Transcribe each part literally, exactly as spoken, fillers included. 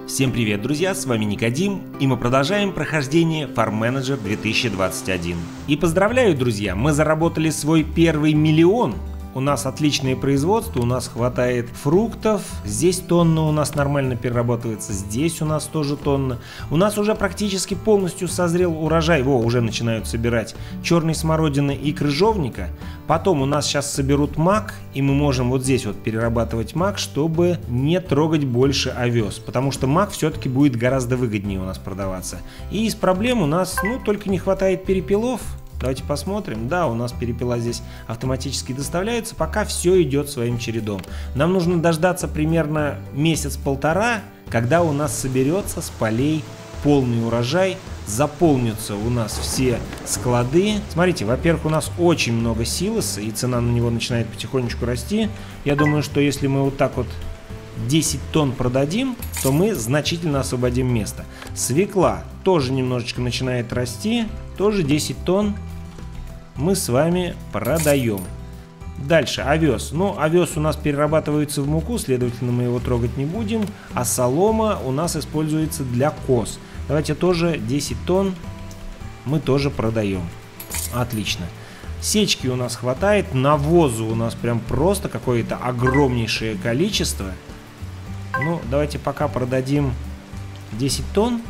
Всем привет, друзья, с вами Никодим, и мы продолжаем прохождение Farm Manager две тысячи двадцать один. И поздравляю, друзья, мы заработали свой первый миллион. У нас отличное производство, у нас хватает фруктов, здесь тонна у нас нормально перерабатывается, здесь у нас тоже тонна. У нас уже практически полностью созрел урожай, во, уже начинают собирать черной смородины и крыжовника. Потом у нас сейчас соберут мак, и мы можем вот здесь вот перерабатывать мак, чтобы не трогать больше овес, потому что мак все-таки будет гораздо выгоднее у нас продаваться. И из проблем у нас, ну, только не хватает перепелов. Давайте посмотрим. Да, у нас перепела здесь автоматически доставляются, пока все идет своим чередом. Нам нужно дождаться примерно месяц-полтора, когда у нас соберется с полей полный урожай, заполнятся у нас все склады. Смотрите, во-первых, у нас очень много силоса, и цена на него начинает потихонечку расти. Я думаю, что если мы вот так вот десять тонн продадим, то мы значительно освободим место. Свекла тоже немножечко начинает расти, тоже десять тонн мы с вами продаем. Дальше овес. Ну, овес у нас перерабатывается в муку, следовательно, мы его трогать не будем. А солома у нас используется для коз. Давайте тоже десять тонн мы тоже продаем. Отлично. Сечки у нас хватает, навозу у нас прям просто какое-то огромнейшее количество. Ну, давайте пока продадим десять тонн.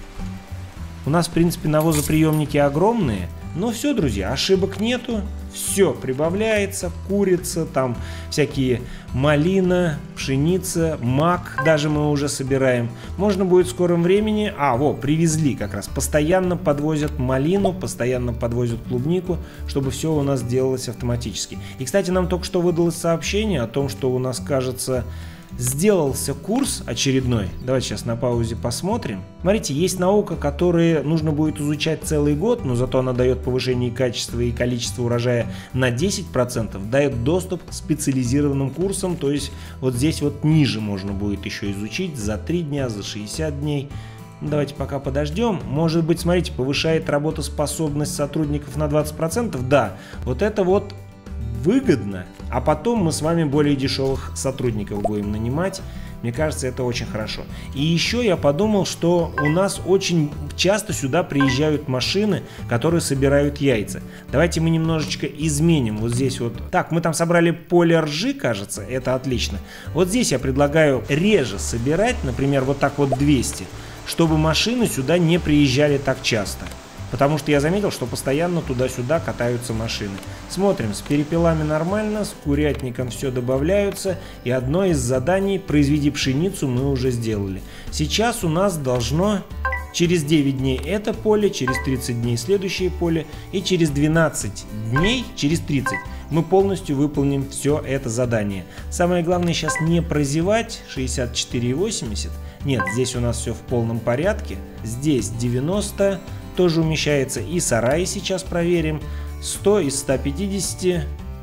У нас, в принципе, навозоприемники огромные. Но все, друзья, ошибок нету. Все прибавляется, курица, там всякие малина, пшеница, мак даже мы уже собираем. Можно будет в скором времени... А, во, привезли как раз. Постоянно подвозят малину, постоянно подвозят клубнику, чтобы все у нас делалось автоматически. И, кстати, нам только что выдалось сообщение о том, что у нас, кажется, сделался курс очередной. Давайте сейчас на паузе посмотрим. Смотрите, есть наука, которую нужно будет изучать целый год, но зато она дает повышение качества и количества урожая на десять процентов, дает доступ к специализированным курсам, то есть вот здесь вот ниже можно будет еще изучить за три дня, за шестьдесят дней. Давайте пока подождем. Может быть, смотрите, повышает работоспособность сотрудников на двадцать процентов. Да, вот это вот выгодно, а потом мы с вами более дешевых сотрудников будем нанимать. Мне кажется, это очень хорошо. И еще я подумал, что у нас очень часто сюда приезжают машины, которые собирают яйца. Давайте мы немножечко изменим вот здесь вот. Так, мы там собрали поле ржи, кажется, это отлично. Вот здесь я предлагаю реже собирать, например, вот так вот двести, чтобы машины сюда не приезжали так часто. Потому что я заметил, что постоянно туда-сюда катаются машины. Смотрим, с перепелами нормально, с курятником все добавляются. И одно из заданий «Произведи пшеницу» мы уже сделали. Сейчас у нас должно через девять дней это поле, через тридцать дней следующее поле. И через двенадцать дней, через тридцать, мы полностью выполним все это задание. Самое главное сейчас не прозевать. Шестьдесят четыре и восемьдесят. Нет, здесь у нас все в полном порядке. Здесь девяносто. Тоже умещается, и сараи сейчас проверим. сто из ста пятидесяти,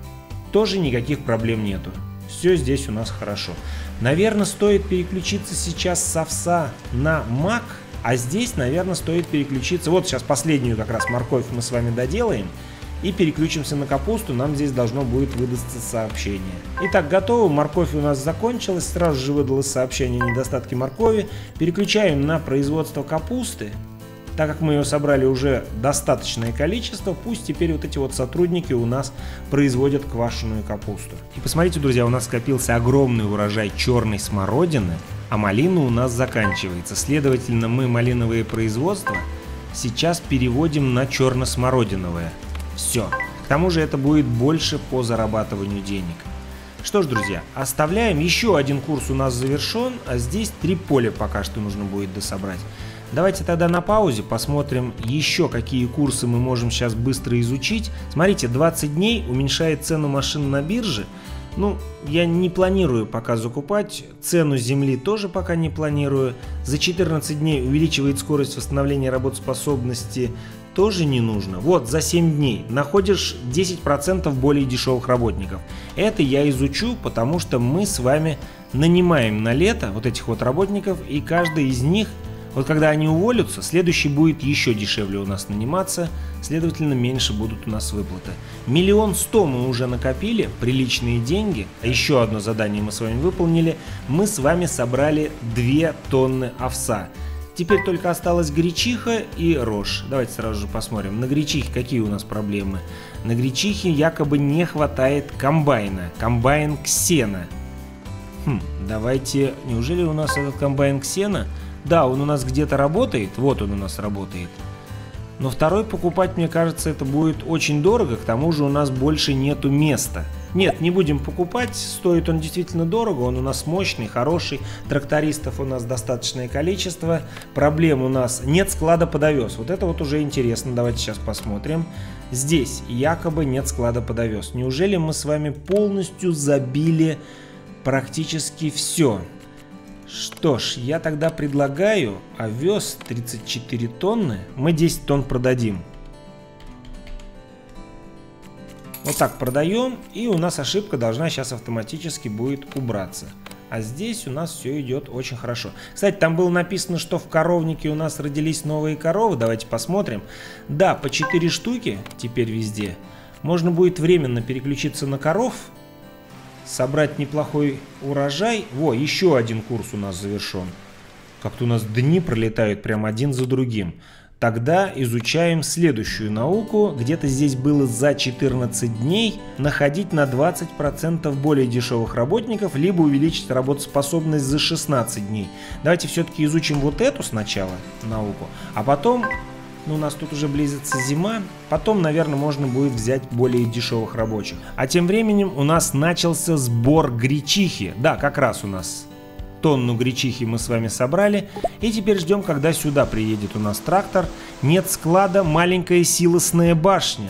тоже никаких проблем нету. Все здесь у нас хорошо. Наверное, стоит переключиться сейчас с овса на мак, а здесь, наверное, стоит переключиться. Вот сейчас последнюю как раз морковь мы с вами доделаем и переключимся на капусту. Нам здесь должно будет выдастся сообщение. Итак, готово. Морковь у нас закончилась. Сразу же выдалось сообщение о недостатке моркови. Переключаем на производство капусты. Так как мы ее собрали уже достаточное количество, пусть теперь вот эти вот сотрудники у нас производят квашеную капусту. И посмотрите, друзья, у нас скопился огромный урожай черной смородины, а малина у нас заканчивается. Следовательно, мы малиновые производства сейчас переводим на черно-смородиновое. Все. К тому же это будет больше по зарабатыванию денег. Что ж, друзья, оставляем. Еще один курс у нас завершен, а здесь три поля пока что нужно будет дособрать. Давайте тогда на паузе посмотрим еще, какие курсы мы можем сейчас быстро изучить. Смотрите, двадцать дней уменьшает цену машин на бирже. Ну, я не планирую пока закупать. Цену земли тоже пока не планирую. За четырнадцать дней увеличивает скорость восстановления работоспособности. Тоже не нужно. Вот, за семь дней находишь десять процентов более дешевых работников. Это я изучу, потому что мы с вами нанимаем на лето вот этих вот работников, и каждый из них Вот когда они уволятся, следующий будет еще дешевле у нас наниматься, следовательно, меньше будут у нас выплаты. Миллион сто мы уже накопили, приличные деньги. Еще одно задание мы с вами выполнили. Мы с вами собрали две тонны овса. Теперь только осталась гречиха и рожь. Давайте сразу же посмотрим. На гречихе какие у нас проблемы? На гречихе якобы не хватает комбайна. Комбайн Ксена. Хм, давайте... Неужели у нас этот комбайн Ксена? Да, он у нас где-то работает. Вот он у нас работает. Но второй покупать, мне кажется, это будет очень дорого. К тому же у нас больше нету места. Нет, не будем покупать, стоит он действительно дорого, он у нас мощный, хороший, трактористов у нас достаточное количество, проблем у нас нет склада под овес, вот это вот уже интересно, давайте сейчас посмотрим. Здесь якобы нет склада под овес, неужели мы с вами полностью забили практически все? Что ж, я тогда предлагаю овес тридцать четыре тонны, мы десять тонн продадим. Вот так продаем, и у нас ошибка должна сейчас автоматически будет убраться. А здесь у нас все идет очень хорошо. Кстати, там было написано, что в коровнике у нас родились новые коровы. Давайте посмотрим. Да, по четыре штуки теперь везде. Можно будет временно переключиться на коров, собрать неплохой урожай. Во, еще один курс у нас завершен. Как-то у нас дни пролетают прям один за другим. Тогда изучаем следующую науку. Где-то здесь было за четырнадцать дней находить на двадцать процентов более дешевых работников, либо увеличить работоспособность за шестнадцать дней. Давайте все-таки изучим вот эту сначала науку, а потом, ну, у нас тут уже близится зима, потом, наверное, можно будет взять более дешевых рабочих. А тем временем у нас начался сбор гречихи. Да, как раз у нас... Тонну гречихи мы с вами собрали. И теперь ждем, когда сюда приедет у нас трактор. Нет склада, маленькая силосная башня.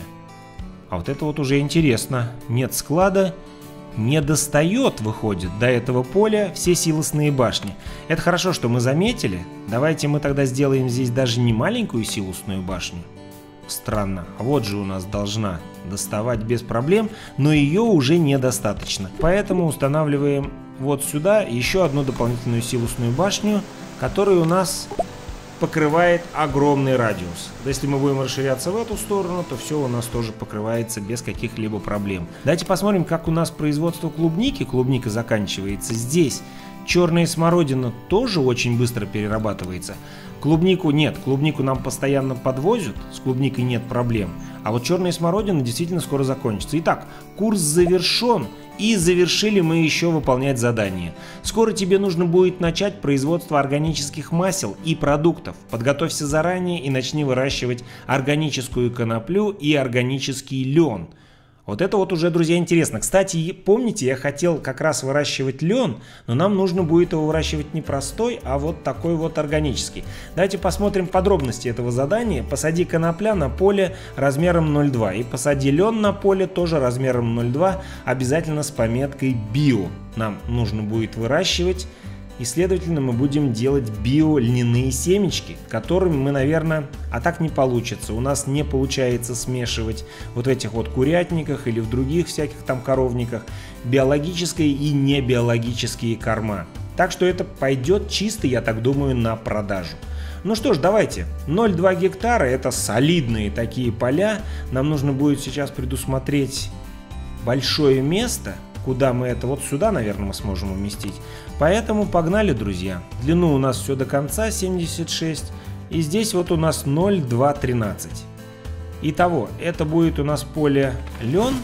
А вот это вот уже интересно. Нет склада, не достает, выходит, до этого поля все силосные башни. Это хорошо, что мы заметили. Давайте мы тогда сделаем здесь даже не маленькую силосную башню. Странно. А вот же у нас должна доставать без проблем, но ее уже недостаточно. Поэтому устанавливаем вот сюда еще одну дополнительную силосную башню, которая у нас покрывает огромный радиус. Если мы будем расширяться в эту сторону, то все у нас тоже покрывается без каких-либо проблем. Давайте посмотрим, как у нас производство клубники. Клубника заканчивается здесь. Черная смородина тоже очень быстро перерабатывается. Клубнику нет, клубнику нам постоянно подвозят, с клубникой нет проблем. А вот черная смородина действительно скоро закончится. Итак, курс завершен, и завершили мы еще выполнять задание. Скоро тебе нужно будет начать производство органических масел и продуктов. Подготовься заранее и начни выращивать органическую коноплю и органический лен. Вот это вот уже, друзья, интересно. Кстати, помните, я хотел как раз выращивать лен, но нам нужно будет его выращивать не простой, а вот такой вот органический. Давайте посмотрим подробности этого задания. Посади конопля на поле размером ноль целых два и посади лен на поле тоже размером ноль целых два, обязательно с пометкой био. Нам нужно будет выращивать. И, следовательно, мы будем делать био-льняные семечки, которыми мы, наверное, а так не получится. У нас не получается смешивать вот в этих вот курятниках или в других всяких там коровниках биологические и небиологические корма. Так что это пойдет чисто, я так думаю, на продажу. Ну что ж, давайте. ноль целых два гектара — это солидные такие поля. Нам нужно будет сейчас предусмотреть большое место, куда мы это... Вот сюда, наверное, мы сможем уместить. Поэтому погнали, друзья. Длину у нас все до конца семьдесят шесть. И здесь вот у нас ноль целых два тринадцать. Итого, это будет у нас поле лен,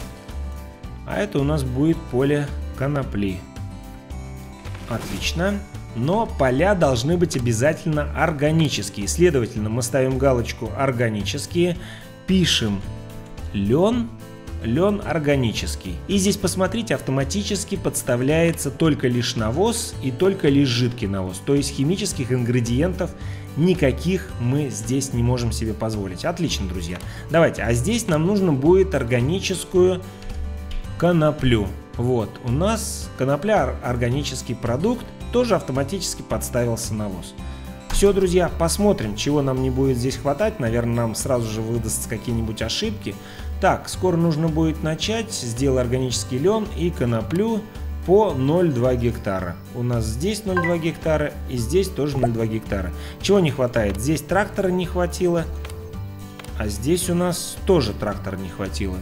а это у нас будет поле конопли. Отлично. Но поля должны быть обязательно органические. Следовательно, мы ставим галочку «Органические», пишем «Лен». Лен органический. И здесь, посмотрите, автоматически подставляется только лишь навоз и только лишь жидкий навоз. То есть химических ингредиентов никаких мы здесь не можем себе позволить. Отлично, друзья. Давайте, а здесь нам нужно будет органическую коноплю. Вот, у нас конопля — органический продукт, тоже автоматически подставился навоз. Все, друзья, посмотрим, чего нам не будет здесь хватать. Наверное, нам сразу же выдастся какие-нибудь ошибки. Так, скоро нужно будет начать. Сделай органический лен и коноплю. по ноль целых два гектара. У нас здесь ноль целых два гектара и здесь тоже ноль целых два гектара. Чего не хватает? Здесь трактора не хватило, а здесь у нас тоже трактора не хватило.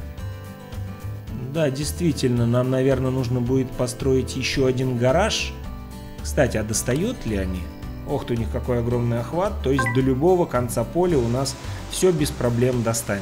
Да, действительно, нам, наверное, нужно будет построить еще один гараж. Кстати, а достают ли они? Ох ты, у них какой огромный охват. То есть до любого конца поля у нас все без проблем достанет.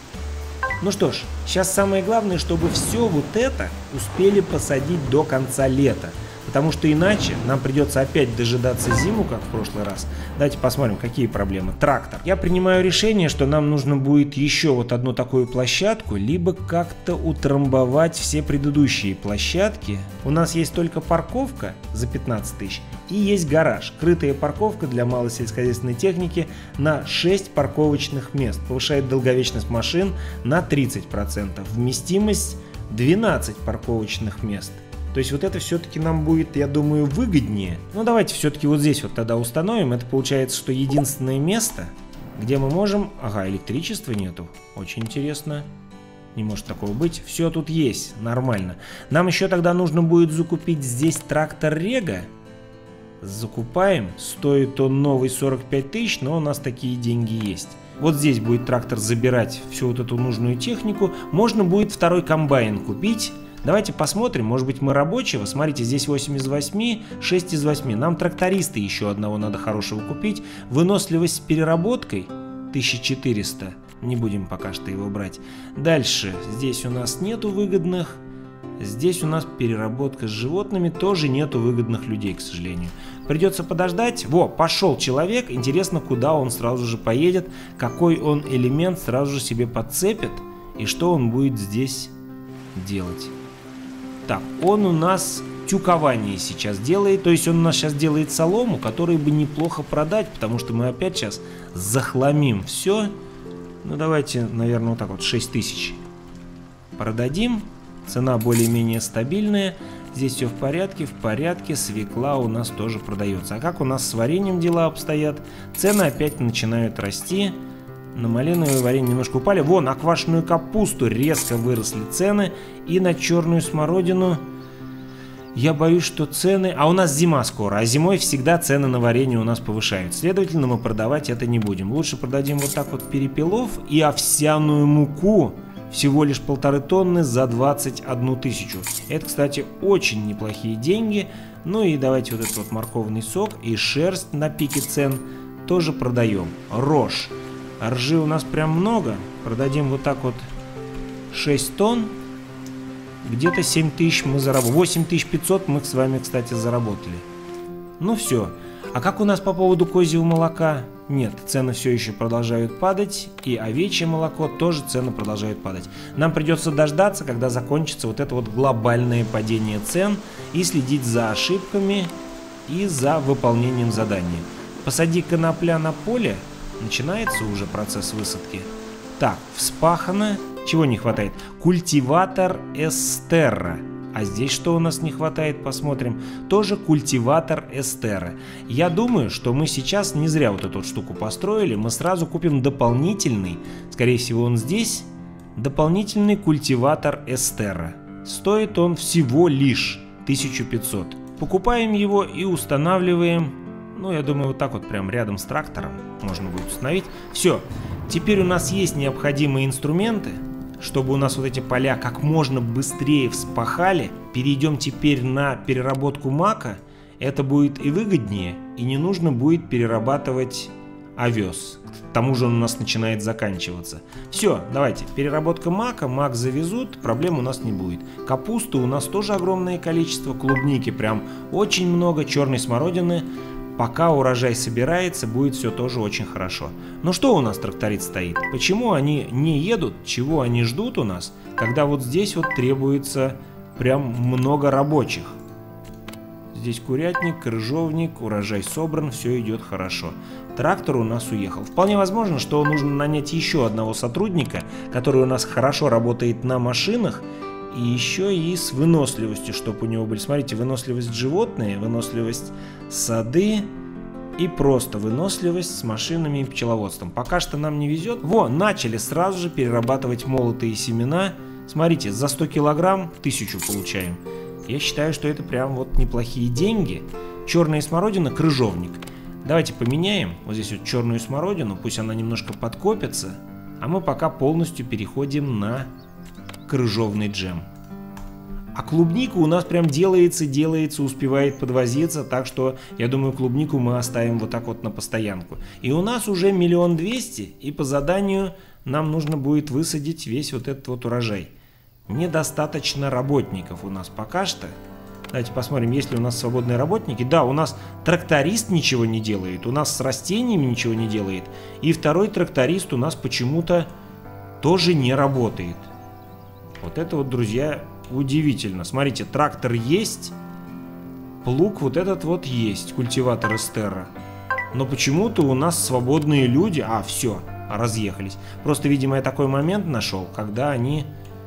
Ну что ж, сейчас самое главное, чтобы все вот это успели посадить до конца лета. Потому что иначе нам придется опять дожидаться зиму, как в прошлый раз. Давайте посмотрим, какие проблемы. Трактор. Я принимаю решение, что нам нужно будет еще вот одну такую площадку, либо как-то утрамбовать все предыдущие площадки. У нас есть только парковка за пятнадцать тысяч и есть гараж. Крытая парковка для малой сельскохозяйственной техники на шесть парковочных мест. Повышает долговечность машин на тридцать процентов. Вместимость двенадцать парковочных мест. То есть вот это все-таки нам будет, я думаю, выгоднее. Но давайте все-таки вот здесь вот тогда установим. Это получается, что единственное место, где мы можем... Ага, электричества нету. Очень интересно. Не может такого быть. Все тут есть, нормально. Нам еще тогда нужно будет закупить здесь трактор Рега. Закупаем. Стоит он новый сорок пять тысяч, но у нас такие деньги есть. Вот здесь будет трактор забирать всю вот эту нужную технику. Можно будет второй комбайн купить. Давайте посмотрим, может быть мы рабочего. Смотрите, здесь восемь из восьми, шесть из восьми. Нам тракториста еще одного надо хорошего купить. Выносливость с переработкой тысяча четыреста. Не будем пока что его брать. Дальше, здесь у нас нету выгодных. Здесь у нас переработка с животными. Тоже нету выгодных людей, к сожалению. Придется подождать. Во, пошел человек. Интересно, куда он сразу же поедет. Какой он элемент сразу же себе подцепит. И что он будет здесь делать. Так, он у нас тюкование сейчас делает, то есть он у нас сейчас делает солому, которую бы неплохо продать, потому что мы опять сейчас захламим все. Ну давайте, наверное, вот так вот шесть тысяч продадим, цена более-менее стабильная, здесь все в порядке, в порядке, свекла у нас тоже продается. А как у нас с вареньем дела обстоят? Цены опять начинают расти. На малиновое варенье немножко упали. Вон, на квашеную капусту резко выросли цены. И на черную смородину я боюсь, что цены... А у нас зима скоро, а зимой всегда цены на варенье у нас повышают. Следовательно, мы продавать это не будем. Лучше продадим вот так вот перепелов и овсяную муку. Всего лишь полторы тонны за двадцать одну тысячу. Это, кстати, очень неплохие деньги. Ну и давайте вот этот вот морковный сок и шерсть на пике цен тоже продаем. Рожь. Ржи у нас прям много. Продадим вот так вот шесть тонн. Где-то семь тысяч мы заработали. восемь тысяч пятьсот мы с вами, кстати, заработали. Ну все. А как у нас по поводу козьего молока? Нет, цены все еще продолжают падать. И овечье молоко тоже цены продолжают падать. Нам придется дождаться, когда закончится вот это вот глобальное падение цен. И следить за ошибками и за выполнением задания. Посади конопля на поле. Начинается уже процесс высадки. Так, вспахано. Чего не хватает? Культиватор Эстера. А здесь что у нас не хватает? Посмотрим. Тоже культиватор Эстера. Я думаю, что мы сейчас не зря вот эту вот штуку построили. Мы сразу купим дополнительный. Скорее всего, он здесь. Дополнительный культиватор Эстера. Стоит он всего лишь тысячу пятьсот. Покупаем его и устанавливаем. Ну, я думаю, вот так вот прям рядом с трактором можно будет установить. Все. Теперь у нас есть необходимые инструменты, чтобы у нас вот эти поля как можно быстрее вспахали. Перейдем теперь на переработку мака. Это будет и выгоднее, и не нужно будет перерабатывать овес. К тому же он у нас начинает заканчиваться. Все, давайте. Переработка мака. Мак завезут, проблем у нас не будет. Капусты у нас тоже огромное количество. Клубники прям очень много. Черной смородины. Пока урожай собирается, будет все тоже очень хорошо. Но что у нас тракторист стоит? Почему они не едут? Чего они ждут у нас? Когда вот здесь вот требуется прям много рабочих. Здесь курятник, крыжовник, урожай собран, все идет хорошо. Трактор у нас уехал. Вполне возможно, что нужно нанять еще одного сотрудника, который у нас хорошо работает на машинах. И еще и с выносливостью, чтобы у него были. Смотрите, выносливость животные, выносливость сады и просто выносливость с машинами и пчеловодством. Пока что нам не везет. Во, начали сразу же перерабатывать молотые семена. Смотрите, за сто килограмм тысячу получаем. Я считаю, что это прям вот неплохие деньги. Черная смородина, крыжовник. Давайте поменяем вот здесь вот черную смородину, пусть она немножко подкопится, а мы пока полностью переходим на крыжовный джем. А клубника у нас прям делается, делается, успевает подвозиться, так что я думаю, клубнику мы оставим вот так вот на постоянку. И у нас уже миллион двести, и по заданию нам нужно будет высадить весь вот этот вот урожай. Недостаточно работников у нас пока что. Давайте посмотрим, есть ли у нас свободные работники. Да, у нас тракторист ничего не делает, у нас с растениями ничего не делает. И второй тракторист у нас почему-то тоже не работает. Вот это вот, друзья, удивительно. Смотрите, трактор есть, плуг вот этот вот есть, культиватор Эстера. Но почему-то у нас свободные люди... А, все, разъехались. Просто, видимо, я такой момент нашел, когда они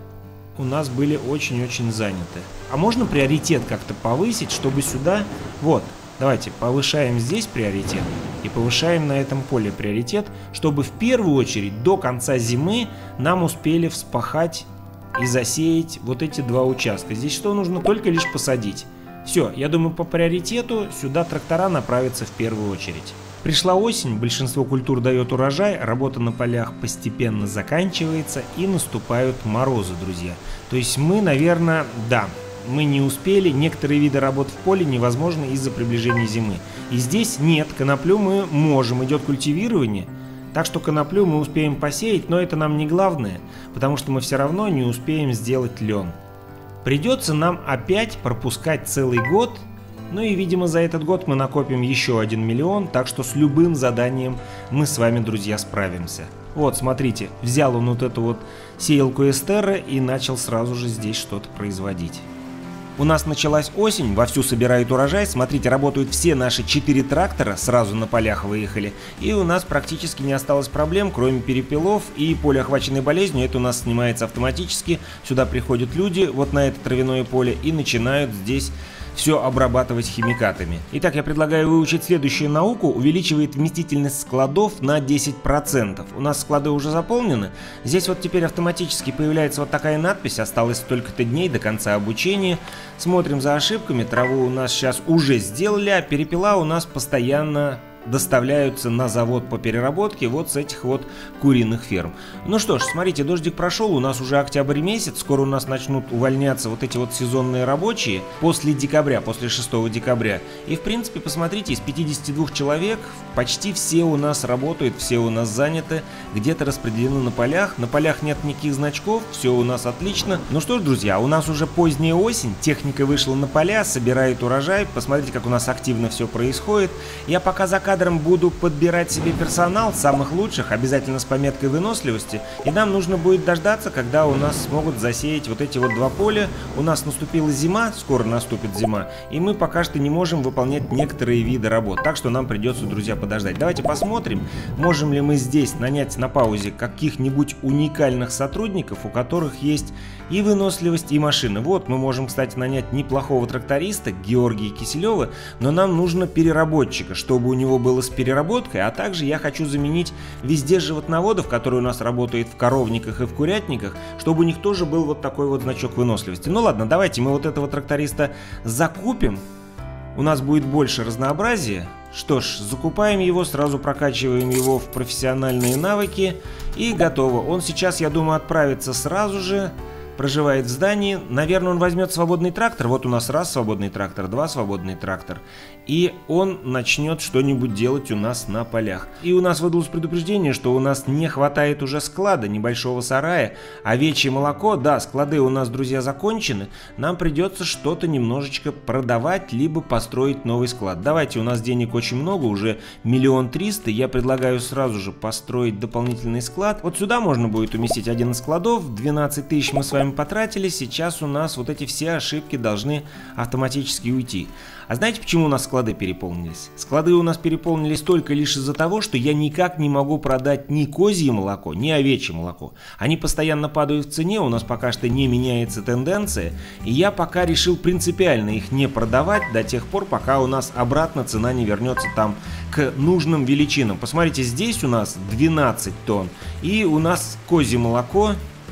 у нас были очень-очень заняты. А можно приоритет как-то повысить, чтобы сюда... Вот, давайте повышаем здесь приоритет и повышаем на этом поле приоритет, чтобы в первую очередь до конца зимы нам успели вспахать и засеять вот эти два участка. Здесь что нужно? Только лишь посадить. Все, я думаю, по приоритету сюда трактора направятся в первую очередь. Пришла осень, большинство культур дает урожай, работа на полях постепенно заканчивается и наступают морозы, друзья. То есть мы, наверное, да, мы не успели, некоторые виды работ в поле невозможны из-за приближения зимы. И здесь нет, коноплю мы можем, идет культивирование. Так что коноплю мы успеем посеять, но это нам не главное, потому что мы все равно не успеем сделать лен. Придется нам опять пропускать целый год, ну и, видимо, за этот год мы накопим еще один миллион, так что с любым заданием мы с вами, друзья, справимся. Вот, смотрите, взял он вот эту вот сеялку Эстера и начал сразу же здесь что-то производить. У нас началась осень, вовсю собирают урожай, смотрите, работают все наши четыре трактора, сразу на полях выехали, и у нас практически не осталось проблем, кроме перепелов и поле, охваченное болезнью, это у нас снимается автоматически, сюда приходят люди, вот на это травяное поле, и начинают здесь все обрабатывать химикатами. Итак, я предлагаю выучить следующую науку. Увеличивает вместительность складов на десять процентов. У нас склады уже заполнены. Здесь вот теперь автоматически появляется вот такая надпись. Осталось столько-то дней до конца обучения. Смотрим за ошибками. Траву у нас сейчас уже сделали, а перепела у нас постоянно доставляются на завод по переработке вот с этих вот куриных ферм. Ну что ж, смотрите, дождик прошел, у нас уже октябрь месяц, скоро у нас начнут увольняться вот эти вот сезонные рабочие после декабря, после шестого декабря. И в принципе, посмотрите, из пятидесяти двух человек почти все у нас работают, все у нас заняты, где-то распределены на полях, на полях нет никаких значков, все у нас отлично. Ну что ж, друзья, у нас уже поздняя осень, техника вышла на поля, собирает урожай, посмотрите, как у нас активно все происходит. Я пока заказываю кадром буду подбирать себе персонал, самых лучших, обязательно с пометкой выносливости. И нам нужно будет дождаться, когда у нас смогут засеять вот эти вот два поля. У нас наступила зима, скоро наступит зима, и мы пока что не можем выполнять некоторые виды работ. Так что нам придется, друзья, подождать. Давайте посмотрим, можем ли мы здесь нанять на паузе каких-нибудь уникальных сотрудников, у которых есть и выносливость, и машины. Вот, мы можем, кстати, нанять неплохого тракториста, Георгия Киселева, но нам нужно переработчика, чтобы у него было с переработкой, а также я хочу заменить везде животноводов, которые у нас работают в коровниках и в курятниках, чтобы у них тоже был вот такой вот значок выносливости. Ну ладно, давайте мы вот этого тракториста закупим, у нас будет больше разнообразия. Что ж, закупаем его, сразу прокачиваем его в профессиональные навыки и готово. Он сейчас, я думаю, отправится сразу же. Проживает в здании. Наверное, он возьмет свободный трактор. Вот у нас раз свободный трактор, два свободный трактор. И он начнет что-нибудь делать у нас на полях. И у нас выдалось предупреждение, что у нас не хватает уже склада, небольшого сарая. Овечье молоко, да, склады у нас, друзья, закончены. Нам придется что-то немножечко продавать, либо построить новый склад. Давайте, у нас денег очень много, уже миллион триста. Я предлагаю сразу же построить дополнительный склад. Вот сюда можно будет уместить один из складов. двенадцать тысяч мы с вами потратили, сейчас у нас вот эти все ошибки должны автоматически уйти. А знаете, почему у нас склады переполнились? Склады у нас переполнились только лишь из-за того, что я никак не могу продать ни козье молоко, ни овечье молоко. Они постоянно падают в цене, у нас пока что не меняется тенденция, и я пока решил принципиально их не продавать до тех пор, пока у нас обратно цена не вернется там к нужным величинам. Посмотрите, здесь у нас двенадцать тонн, и у нас козье молоко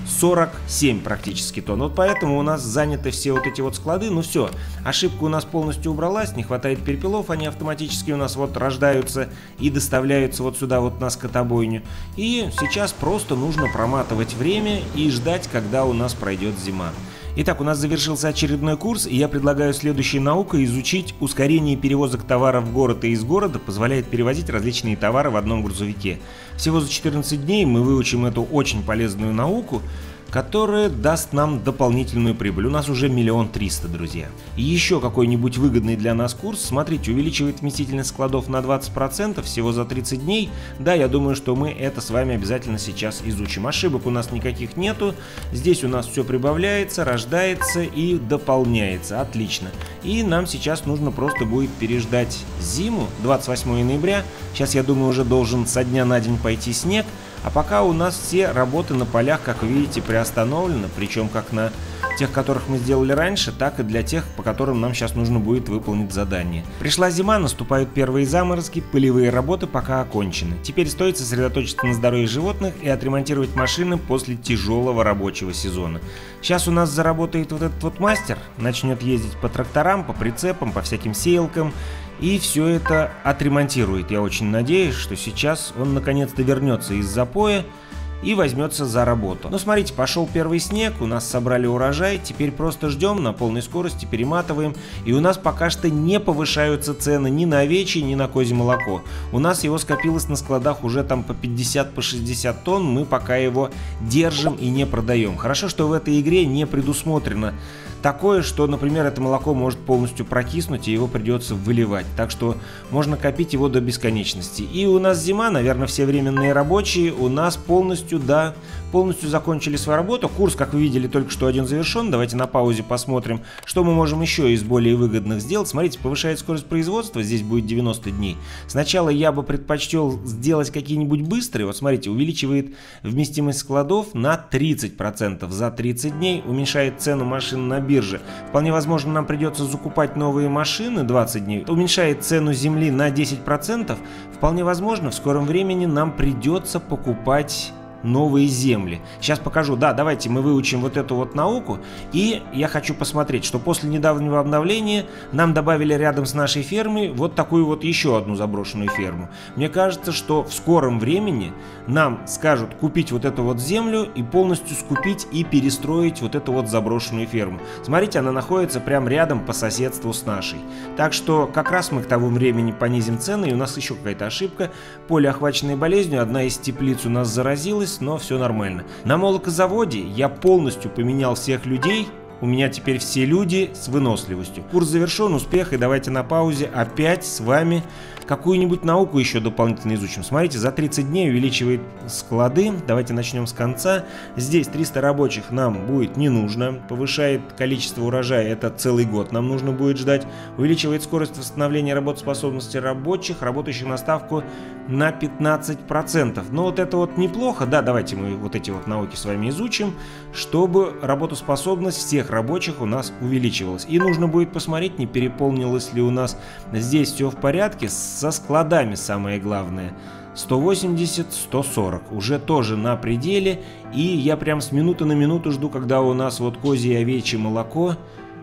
сорок семь практически тонн. Вот поэтому у нас заняты все вот эти вот склады. Ну все, ошибка у нас полностью убралась, не хватает перепелов, они автоматически у нас вот рождаются и доставляются вот сюда вот на скотобойню. И сейчас просто нужно проматывать время и ждать, когда у нас пройдет зима. Итак, у нас завершился очередной курс, и я предлагаю следующей наукой изучить ускорение перевозок товаров в город и из города, позволяет перевозить различные товары в одном грузовике. Всего за четырнадцать дней мы выучим эту очень полезную науку, которая даст нам дополнительную прибыль. У нас уже миллион триста, друзья. И еще какой-нибудь выгодный для нас курс, смотрите, увеличивает вместительность складов на двадцать процентов всего за тридцать дней. Да, я думаю, что мы это с вами обязательно сейчас изучим. Ошибок у нас никаких нету. Здесь у нас все прибавляется, рождается и дополняется. Отлично. И нам сейчас нужно просто будет переждать зиму, двадцать восьмого ноября. Сейчас, я думаю, уже должен со дня на день пойти снег. А пока у нас все работы на полях, как вы видите, приостановлены, причем как на тех, которых мы сделали раньше, так и для тех, по которым нам сейчас нужно будет выполнить задание. Пришла зима, наступают первые заморозки, полевые работы пока окончены. Теперь стоит сосредоточиться на здоровье животных и отремонтировать машины после тяжелого рабочего сезона. Сейчас у нас заработает вот этот вот мастер, начнет ездить по тракторам, по прицепам, по всяким сеялкам. И все это отремонтирует. Я очень надеюсь, что сейчас он наконец-то вернется из запоя и возьмется за работу. Ну, смотрите, пошел первый снег, у нас собрали урожай, теперь просто ждем, на полной скорости перематываем, и у нас пока что не повышаются цены ни на овечье, ни на козье молоко. У нас его скопилось на складах уже там по пятьдесят, по шестьдесят тонн, мы пока его держим и не продаем. Хорошо, что в этой игре не предусмотрено такое, что, например, это молоко может полностью прокиснуть и его придется выливать. Так что можно копить его до бесконечности. И у нас зима, наверное, все временные рабочие у нас полностью, да, полностью закончили свою работу. Курс, как вы видели, только что один завершен. Давайте на паузе посмотрим, что мы можем еще из более выгодных сделать. Смотрите, повышает скорость производства, здесь будет девяносто дней. Сначала я бы предпочел сделать какие-нибудь быстрые. Вот смотрите, увеличивает вместимость складов на тридцать процентов за тридцать дней, уменьшает цену машин на бирже. Вполне возможно, нам придется закупать новые машины двадцать дней. Уменьшает цену земли на десять процентов. Вполне возможно, в скором времени нам придется покупать новые земли. Сейчас покажу. Да, давайте мы выучим вот эту вот науку. И я хочу посмотреть, что после недавнего обновления нам добавили рядом с нашей фермой вот такую вот еще одну заброшенную ферму. Мне кажется, что в скором времени нам скажут купить вот эту вот землю и полностью скупить и перестроить вот эту вот заброшенную ферму. Смотрите, она находится прям рядом по соседству с нашей. Так что как раз мы к тому времени понизим цены. И у нас еще какая-то ошибка. Поле, охваченное болезнью, одна из теплиц у нас заразилась, но все нормально. На молокозаводе я полностью поменял всех людей. У меня теперь все люди с выносливостью. Курс завершен, успех, и давайте на паузе опять с вами какую-нибудь науку еще дополнительно изучим. Смотрите, за тридцать дней увеличивает склады. Давайте начнем с конца. Здесь триста рабочих нам будет не нужно. Повышает количество урожая, это целый год нам нужно будет ждать. Увеличивает скорость восстановления работоспособности рабочих, работающих на ставку на пятнадцать процентов. Но вот это вот неплохо. Да, давайте мы вот эти вот науки с вами изучим, чтобы работоспособность всех рабочих у нас увеличивалась. И нужно будет посмотреть, не переполнилось ли у нас здесь все в порядке. Со складами самое главное. сто восемьдесят, сто сорок. Уже тоже на пределе. И я прям с минуты на минуту жду, когда у нас вот козье и овечье молоко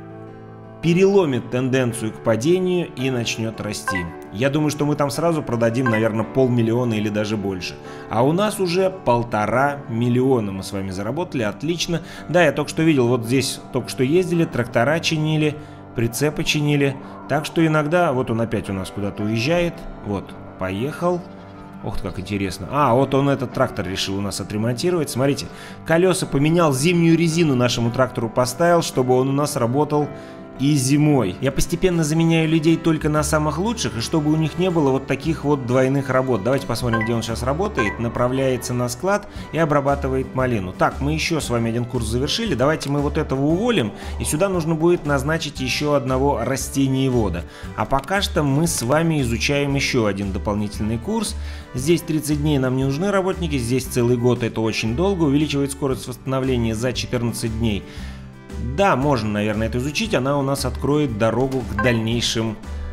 переломит тенденцию к падению и начнет расти. Я думаю, что мы там сразу продадим, наверное, полмиллиона или даже больше. А у нас уже полтора миллиона мы с вами заработали. Отлично. Да, я только что видел, вот здесь только что ездили, трактора чинили, прицепы чинили. Так что иногда, вот он опять у нас куда-то уезжает. Вот, поехал. Ох ты, как интересно. А, вот он этот трактор решил у нас отремонтировать. Смотрите, колеса поменял, зимнюю резину нашему трактору поставил, чтобы он у нас работал и зимой. Я постепенно заменяю людей только на самых лучших, и чтобы у них не было вот таких вот двойных работ. Давайте посмотрим, где он сейчас работает. Направляется на склад и обрабатывает малину. Так, мы еще с вами один курс завершили. Давайте мы вот этого уволим, и сюда нужно будет назначить еще одного растениевода. А пока что мы с вами изучаем еще один дополнительный курс. Здесь тридцать дней нам не нужны работники, здесь целый год, это очень долго. Увеличивает скорость восстановления за четырнадцать дней. Да, можно, наверное, это изучить, она у нас откроет дорогу к дальнейшим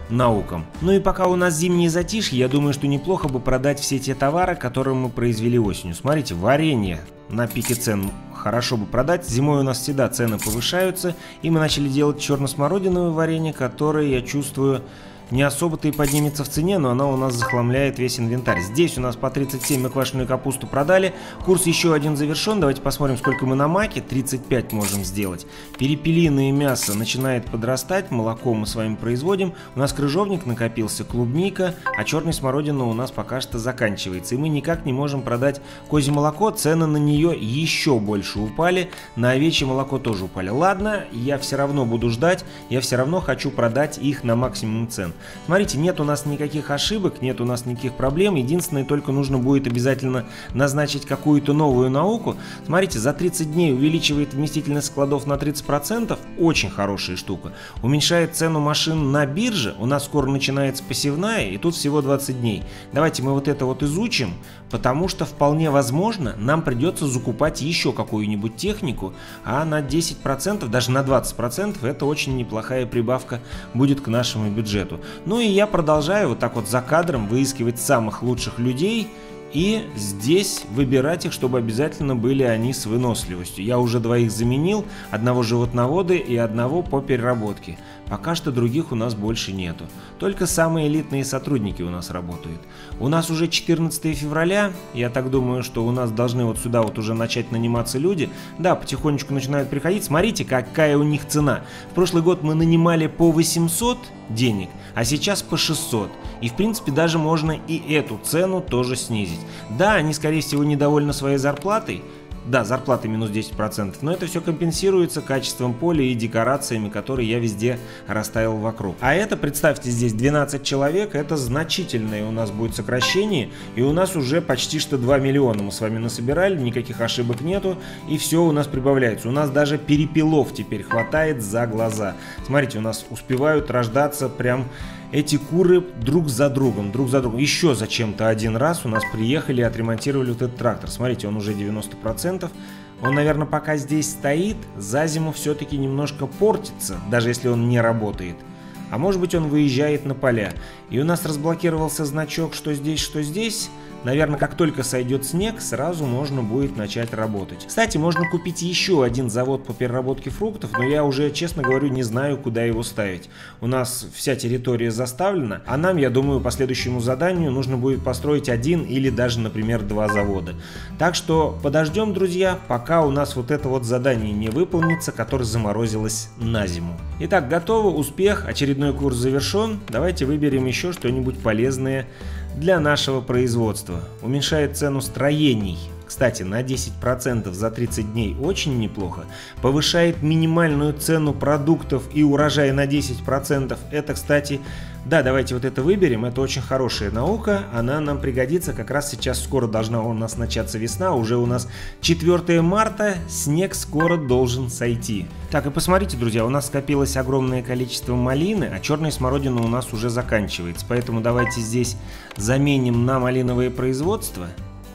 наукам. Ну и пока у нас зимнее затишье, я думаю, что неплохо бы продать все те товары, которые мы произвели осенью. Смотрите, варенье на пике цен хорошо бы продать. Зимой у нас всегда цены повышаются, и мы начали делать черно-смородиновое варенье, которое, я чувствую, не особо-то и поднимется в цене, но она у нас захламляет весь инвентарь. Здесь у нас по тридцать семь мы квашеную капусту продали. Курс еще один завершен. Давайте посмотрим, сколько мы на маке. тридцать пять можем сделать. Перепелиное мясо начинает подрастать. Молоко мы с вами производим. У нас крыжовник накопился, клубника, а черная смородина у нас пока что заканчивается. И мы никак не можем продать козье молоко. Цены на нее еще больше упали. На овечье молоко тоже упали. Ладно, я все равно буду ждать. Я все равно хочу продать их на максимум цен. Смотрите, нет у нас никаких ошибок, нет у нас никаких проблем. Единственное, только нужно будет обязательно назначить какую-то новую науку. Смотрите, за тридцать дней увеличивает вместительность складов на тридцать процентов. Очень хорошая штука. Уменьшает цену машин на бирже. У нас скоро начинается посевная, и тут всего двадцать дней. Давайте мы вот это вот изучим, потому что вполне возможно нам придется закупать еще какую-нибудь технику, а на десять процентов, даже на двадцать процентов это очень неплохая прибавка будет к нашему бюджету. Ну и я продолжаю вот так вот за кадром выискивать самых лучших людей и здесь выбирать их, чтобы обязательно были они с выносливостью. Я уже двоих заменил, одного животновода и одного по переработке. Пока что других у нас больше нету. Только самые элитные сотрудники у нас работают. У нас уже четырнадцатое февраля, я так думаю, что у нас должны вот сюда вот уже начать наниматься люди. Да, потихонечку начинают приходить. Смотрите, какая у них цена. В прошлый год мы нанимали по восемьсот денег, а сейчас по шестьсот. И в принципе даже можно и эту цену тоже снизить. Да, они скорее всего недовольны своей зарплатой. Да, зарплата минус десять процентов, но это все компенсируется качеством поля и декорациями, которые я везде расставил вокруг. А это, представьте, здесь двенадцать человек, это значительное у нас будет сокращение, и у нас уже почти что два миллиона мы с вами насобирали, никаких ошибок нету, и все у нас прибавляется. У нас даже перепелов теперь хватает за глаза. Смотрите, у нас успевают рождаться прям эти куры друг за другом, друг за другом. Еще зачем-то один раз у нас приехали и отремонтировали вот этот трактор. Смотрите, он уже девяносто процентов. Он, наверное, пока здесь стоит, за зиму все-таки немножко портится, даже если он не работает. А может быть, он выезжает на поля. И у нас разблокировался значок, что здесь, что здесь. Наверное, как только сойдет снег, сразу можно будет начать работать. Кстати, можно купить еще один завод по переработке фруктов, но я уже, честно говорю, не знаю, куда его ставить. У нас вся территория заставлена, а нам, я думаю, по следующему заданию нужно будет построить один или даже, например, два завода. Так что подождем, друзья, пока у нас вот это вот задание не выполнится, которое заморозилось на зиму. Итак, готово, успех, очередной курс завершен. Давайте выберем еще что-нибудь полезное для нашего производства. Уменьшает цену строений, кстати, на десять процентов за тридцать дней, очень неплохо. Повышает минимальную цену продуктов и урожая на десять процентов. Это, кстати, да, давайте вот это выберем. Это очень хорошая наука, она нам пригодится. Как раз сейчас скоро должна у нас начаться весна. Уже у нас четвёртое марта, снег скоро должен сойти. Так, и посмотрите, друзья, у нас скопилось огромное количество малины, а черная смородина у нас уже заканчивается. Поэтому давайте здесь заменим на малиновое производство.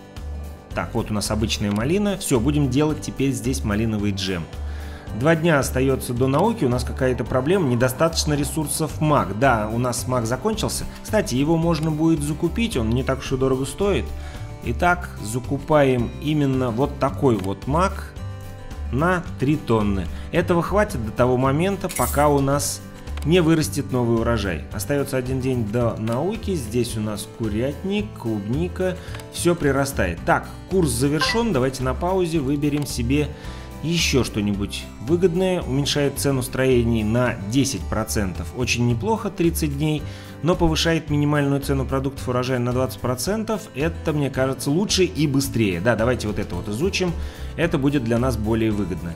Так, вот у нас обычная малина. Все, будем делать теперь здесь малиновый джем. Два дня остается до науки, у нас какая-то проблема, недостаточно ресурсов мак. Да, у нас мак закончился. Кстати, его можно будет закупить, он не так уж и дорого стоит. Итак, закупаем именно вот такой вот мак на три тонны. Этого хватит до того момента, пока у нас не вырастет новый урожай. Остается один день до науки. Здесь у нас курятник, клубника. Все прирастает. Так, курс завершен. Давайте на паузе выберем себе еще что-нибудь выгодное. Уменьшает цену строений на десять процентов. Очень неплохо, тридцать дней. Но повышает минимальную цену продуктов урожая на двадцать процентов. Это, мне кажется, лучше и быстрее. Да, давайте вот это вот изучим. Это будет для нас более выгодно.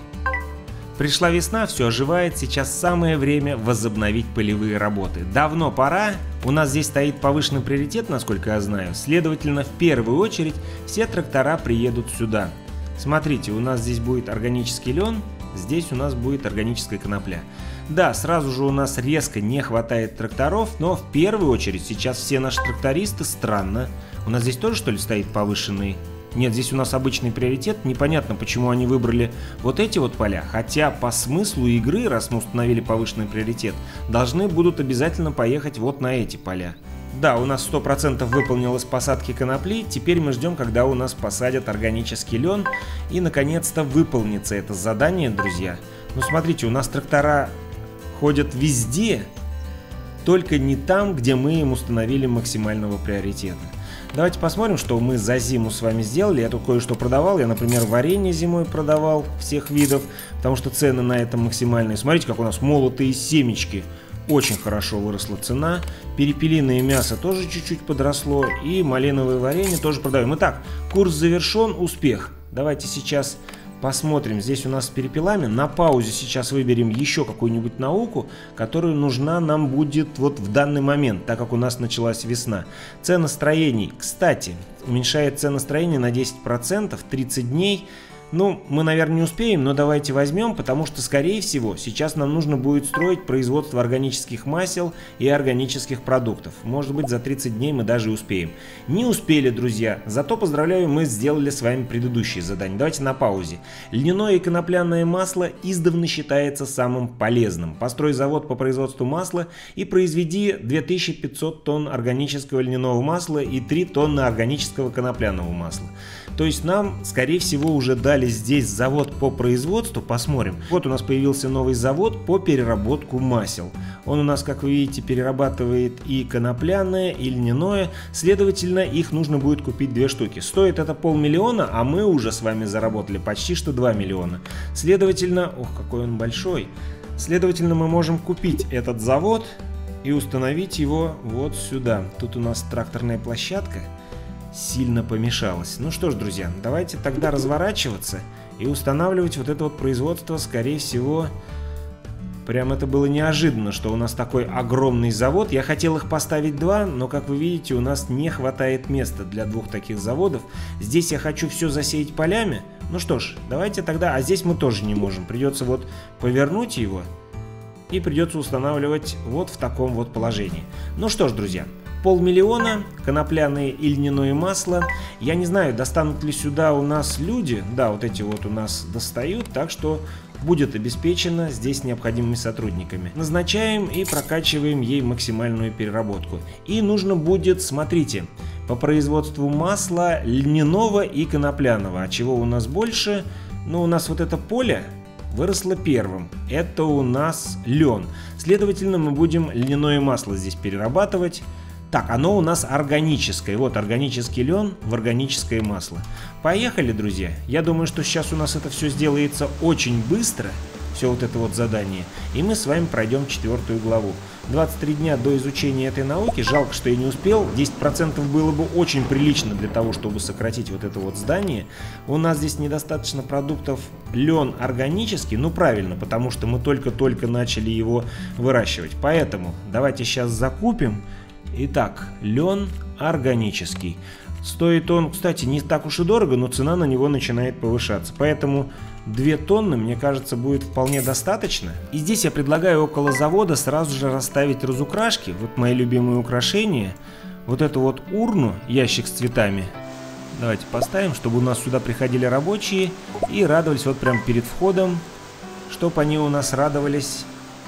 Пришла весна, все оживает, сейчас самое время возобновить полевые работы. Давно пора, у нас здесь стоит повышенный приоритет, насколько я знаю, следовательно, в первую очередь все трактора приедут сюда. Смотрите, у нас здесь будет органический лен, здесь у нас будет органическая конопля. Да, сразу же у нас резко не хватает тракторов, но в первую очередь сейчас все наши трактористы, странно, у нас здесь тоже, что ли, стоит повышенный Нет, здесь у нас обычный приоритет. Непонятно, почему они выбрали вот эти вот поля. Хотя по смыслу игры, раз мы установили повышенный приоритет, должны будут обязательно поехать вот на эти поля. Да, у нас сто процентов выполнилось посадки конопли. Теперь мы ждем, когда у нас посадят органический лен. И наконец-то выполнится это задание, друзья. Ну смотрите, у нас трактора ходят везде, только не там, где мы им установили максимального приоритета. Давайте посмотрим, что мы за зиму с вами сделали. Я тут кое-что продавал. Я, например, варенье зимой продавал всех видов, потому что цены на это максимальные. Смотрите, как у нас молотые семечки. Очень хорошо выросла цена. Перепелиное мясо тоже чуть-чуть подросло. И малиновое варенье тоже продаем. Итак, курс завершен, успех. Давайте сейчас посмотрим. Здесь у нас с перепелами. На паузе сейчас выберем еще какую-нибудь науку, которая нужна нам будет вот в данный момент, так как у нас началась весна. Ценостроений. Кстати, уменьшает ценостроение на десять процентов, тридцать дней. Ну, мы, наверное, не успеем, но давайте возьмем, потому что, скорее всего, сейчас нам нужно будет строить производство органических масел и органических продуктов. Может быть, за тридцать дней мы даже успеем. Не успели, друзья. Зато, поздравляю, мы сделали с вами предыдущие задания. Давайте на паузе. Льняное и конопляное масло издавна считается самым полезным. Построй завод по производству масла и произведи две тысячи пятьсот тонн органического льняного масла и три тонны органического конопляного масла. То есть нам, скорее всего, уже дали здесь завод по производству. Посмотрим. Вот у нас появился новый завод по переработку масел. Он у нас, как вы видите, перерабатывает и конопляное, и льняное. Следовательно, их нужно будет купить две штуки. Стоит это полмиллиона, а мы уже с вами заработали почти что два миллиона. Следовательно, ох, какой он большой. Следовательно, мы можем купить этот завод и установить его вот сюда. Тут у нас тракторная площадка сильно помешалась. Ну что ж, друзья, давайте тогда разворачиваться и устанавливать вот это вот производство. Скорее всего, прям это было неожиданно, что у нас такой огромный завод. Я хотел их поставить два, но, как вы видите, у нас не хватает места для двух таких заводов. Здесь я хочу все засеять полями. Ну что ж, давайте тогда... А здесь мы тоже не можем. Придется вот повернуть его и придется устанавливать вот в таком вот положении. Ну что ж, друзья, полмиллиона, конопляное и льняное масло. Я не знаю, достанут ли сюда у нас люди. Да, вот эти вот у нас достают, так что будет обеспечено здесь необходимыми сотрудниками. Назначаем и прокачиваем ей максимальную переработку. И нужно будет, смотрите, по производству масла льняного и конопляного. А чего у нас больше? Ну, у нас вот это поле выросло первым. Это у нас лен. Следовательно, мы будем льняное масло здесь перерабатывать. Так, оно у нас органическое. Вот органический лен в органическое масло. Поехали, друзья. Я думаю, что сейчас у нас это все сделается очень быстро. Все вот это вот задание. И мы с вами пройдем четвертую главу. двадцать три дня до изучения этой науки. Жалко, что я не успел. десять процентов было бы очень прилично для того, чтобы сократить вот это вот здание. У нас здесь недостаточно продуктов. Лен органический. Ну, правильно, потому что мы только-только начали его выращивать. Поэтому давайте сейчас закупим. Итак, лен органический. Стоит он, кстати, не так уж и дорого, но цена на него начинает повышаться. Поэтому две тонны, мне кажется, будет вполне достаточно. И здесь я предлагаю около завода сразу же расставить разукрашки. Вот мои любимые украшения. Вот эту вот урну, ящик с цветами. Давайте поставим, чтобы у нас сюда приходили рабочие и радовались вот прям перед входом, чтобы они у нас радовались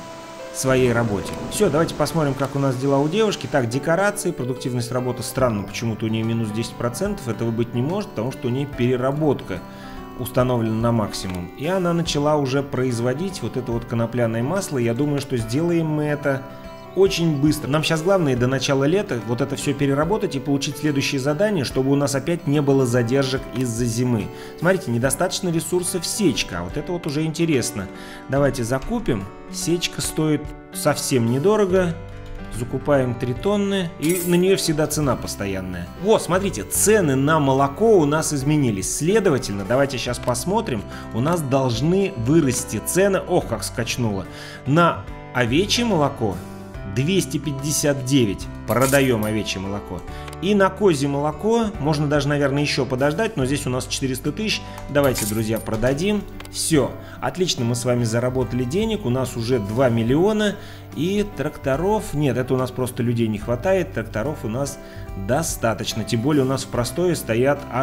своей работе. Все, давайте посмотрим, как у нас дела у девушки. Так, декорации, продуктивность работы. Странно, почему-то у нее минус десять процентов. Этого быть не может, потому что у нее переработка установлена на максимум. И она начала уже производить вот это вот конопляное масло. Я думаю, что сделаем мы это очень быстро. Нам сейчас главное до начала лета вот это все переработать и получить следующее задание, чтобы у нас опять не было задержек из-за зимы. Смотрите, недостаточно ресурсов сечка, а вот это вот уже интересно. Давайте закупим. Сечка стоит совсем недорого. Закупаем три тонны, и на нее всегда цена постоянная. Вот, смотрите, цены на молоко у нас изменились. Следовательно, давайте сейчас посмотрим. У нас должны вырасти цены. Ох, как скачнуло. На овечье молоко двести пятьдесят девять. Продаем овечье молоко. И на козье молоко можно даже, наверное, еще подождать, но здесь у нас четыреста тысяч. Давайте, друзья, продадим. Все. Отлично, мы с вами заработали денег. У нас уже два миллиона. И тракторов... Нет, это у нас просто людей не хватает. Тракторов у нас достаточно. Тем более у нас в простое стоят аж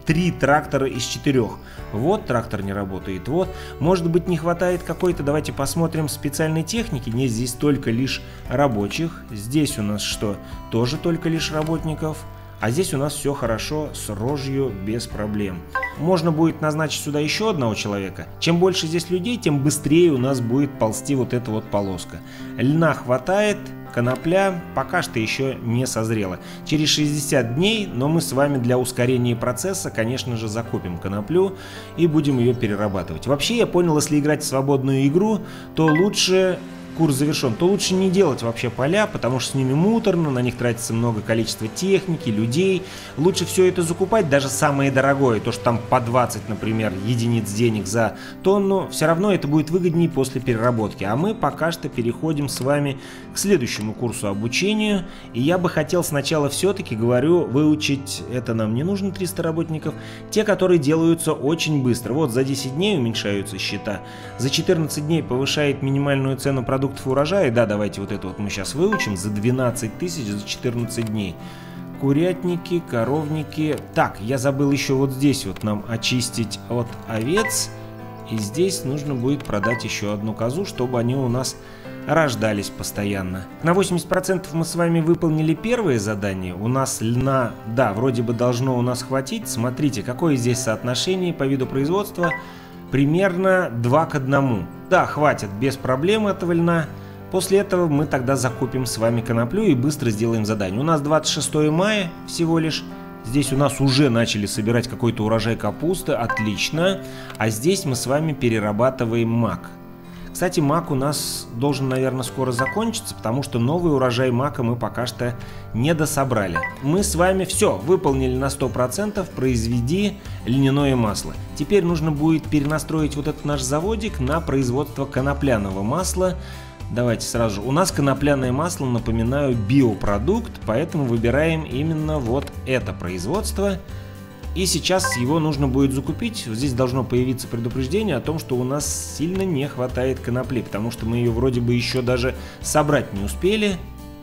три трактора из четырех. Вот трактор не работает, вот. Может быть, не хватает какой-то, давайте посмотрим, специальной техники. Нет, здесь только лишь рабочих. Здесь у нас что? Тоже только лишь работников. А здесь у нас все хорошо, с рожью, без проблем. Можно будет назначить сюда еще одного человека. Чем больше здесь людей, тем быстрее у нас будет ползти вот эта вот полоска. Льна хватает, конопля пока что еще не созрела. Через шестьдесят дней, но мы с вами для ускорения процесса, конечно же, закупим коноплю и будем ее перерабатывать. Вообще, я понял, если играть в свободную игру, то лучше... Курс завершен, то лучше не делать вообще поля, потому что с ними муторно, на них тратится много количества техники, людей. Лучше все это закупать, даже самое дорогое, то, что там по двадцать, например, единиц денег за тонну, все равно это будет выгоднее после переработки. А мы пока что переходим с вами к следующему курсу обучения. И я бы хотел сначала все-таки, говорю, выучить, это нам не нужно триста работников, те, которые делаются очень быстро. Вот за десять дней уменьшаются счета, за четырнадцать дней повышает минимальную цену продукта урожая. Да, давайте вот это вот мы сейчас выучим. За двенадцать тысяч за четырнадцать дней. Курятники, коровники. Так, я забыл еще вот здесь вот нам очистить от овец. И здесь нужно будет продать еще одну козу, чтобы они у нас рождались постоянно. На восемьдесят процентов мы с вами выполнили первое задание. У нас льна, да, вроде бы должно у нас хватить. Смотрите, какое здесь соотношение по виду производства. Примерно два к одному. Да, хватит, без проблем этого льна. После этого мы тогда закупим с вами коноплю и быстро сделаем задание. У нас двадцать шестое мая всего лишь. Здесь у нас уже начали собирать какой-то урожай капусты. Отлично. А здесь мы с вами перерабатываем мак. Кстати, мак у нас должен, наверное, скоро закончиться, потому что новый урожай мака мы пока что не дособрали. Мы с вами все выполнили на сто процентов, произведи льняное масло. Теперь нужно будет перенастроить вот этот наш заводик на производство конопляного масла. Давайте сразу же. У нас конопляное масло, напоминаю, биопродукт, поэтому выбираем именно вот это производство. И сейчас его нужно будет закупить. Здесь должно появиться предупреждение о том, что у нас сильно не хватает конопли, потому что мы ее вроде бы еще даже собрать не успели.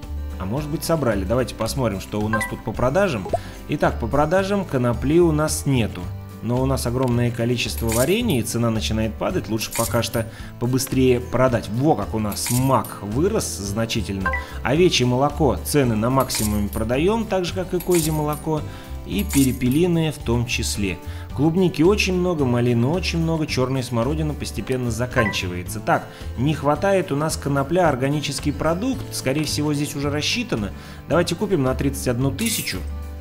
А может быть, собрали. Давайте посмотрим, что у нас тут по продажам. Итак, по продажам конопли у нас нету. Но у нас огромное количество варенья, и цена начинает падать. Лучше пока что побыстрее продать. Во, как у нас мак вырос значительно. Овечье молоко цены на максимуме продаем, так же как и козье молоко. И перепелиные в том числе. Клубники очень много, малины очень много, черная смородина постепенно заканчивается. Так, не хватает у нас конопля, органический продукт, скорее всего здесь уже рассчитано. Давайте купим на тридцать одну тысячу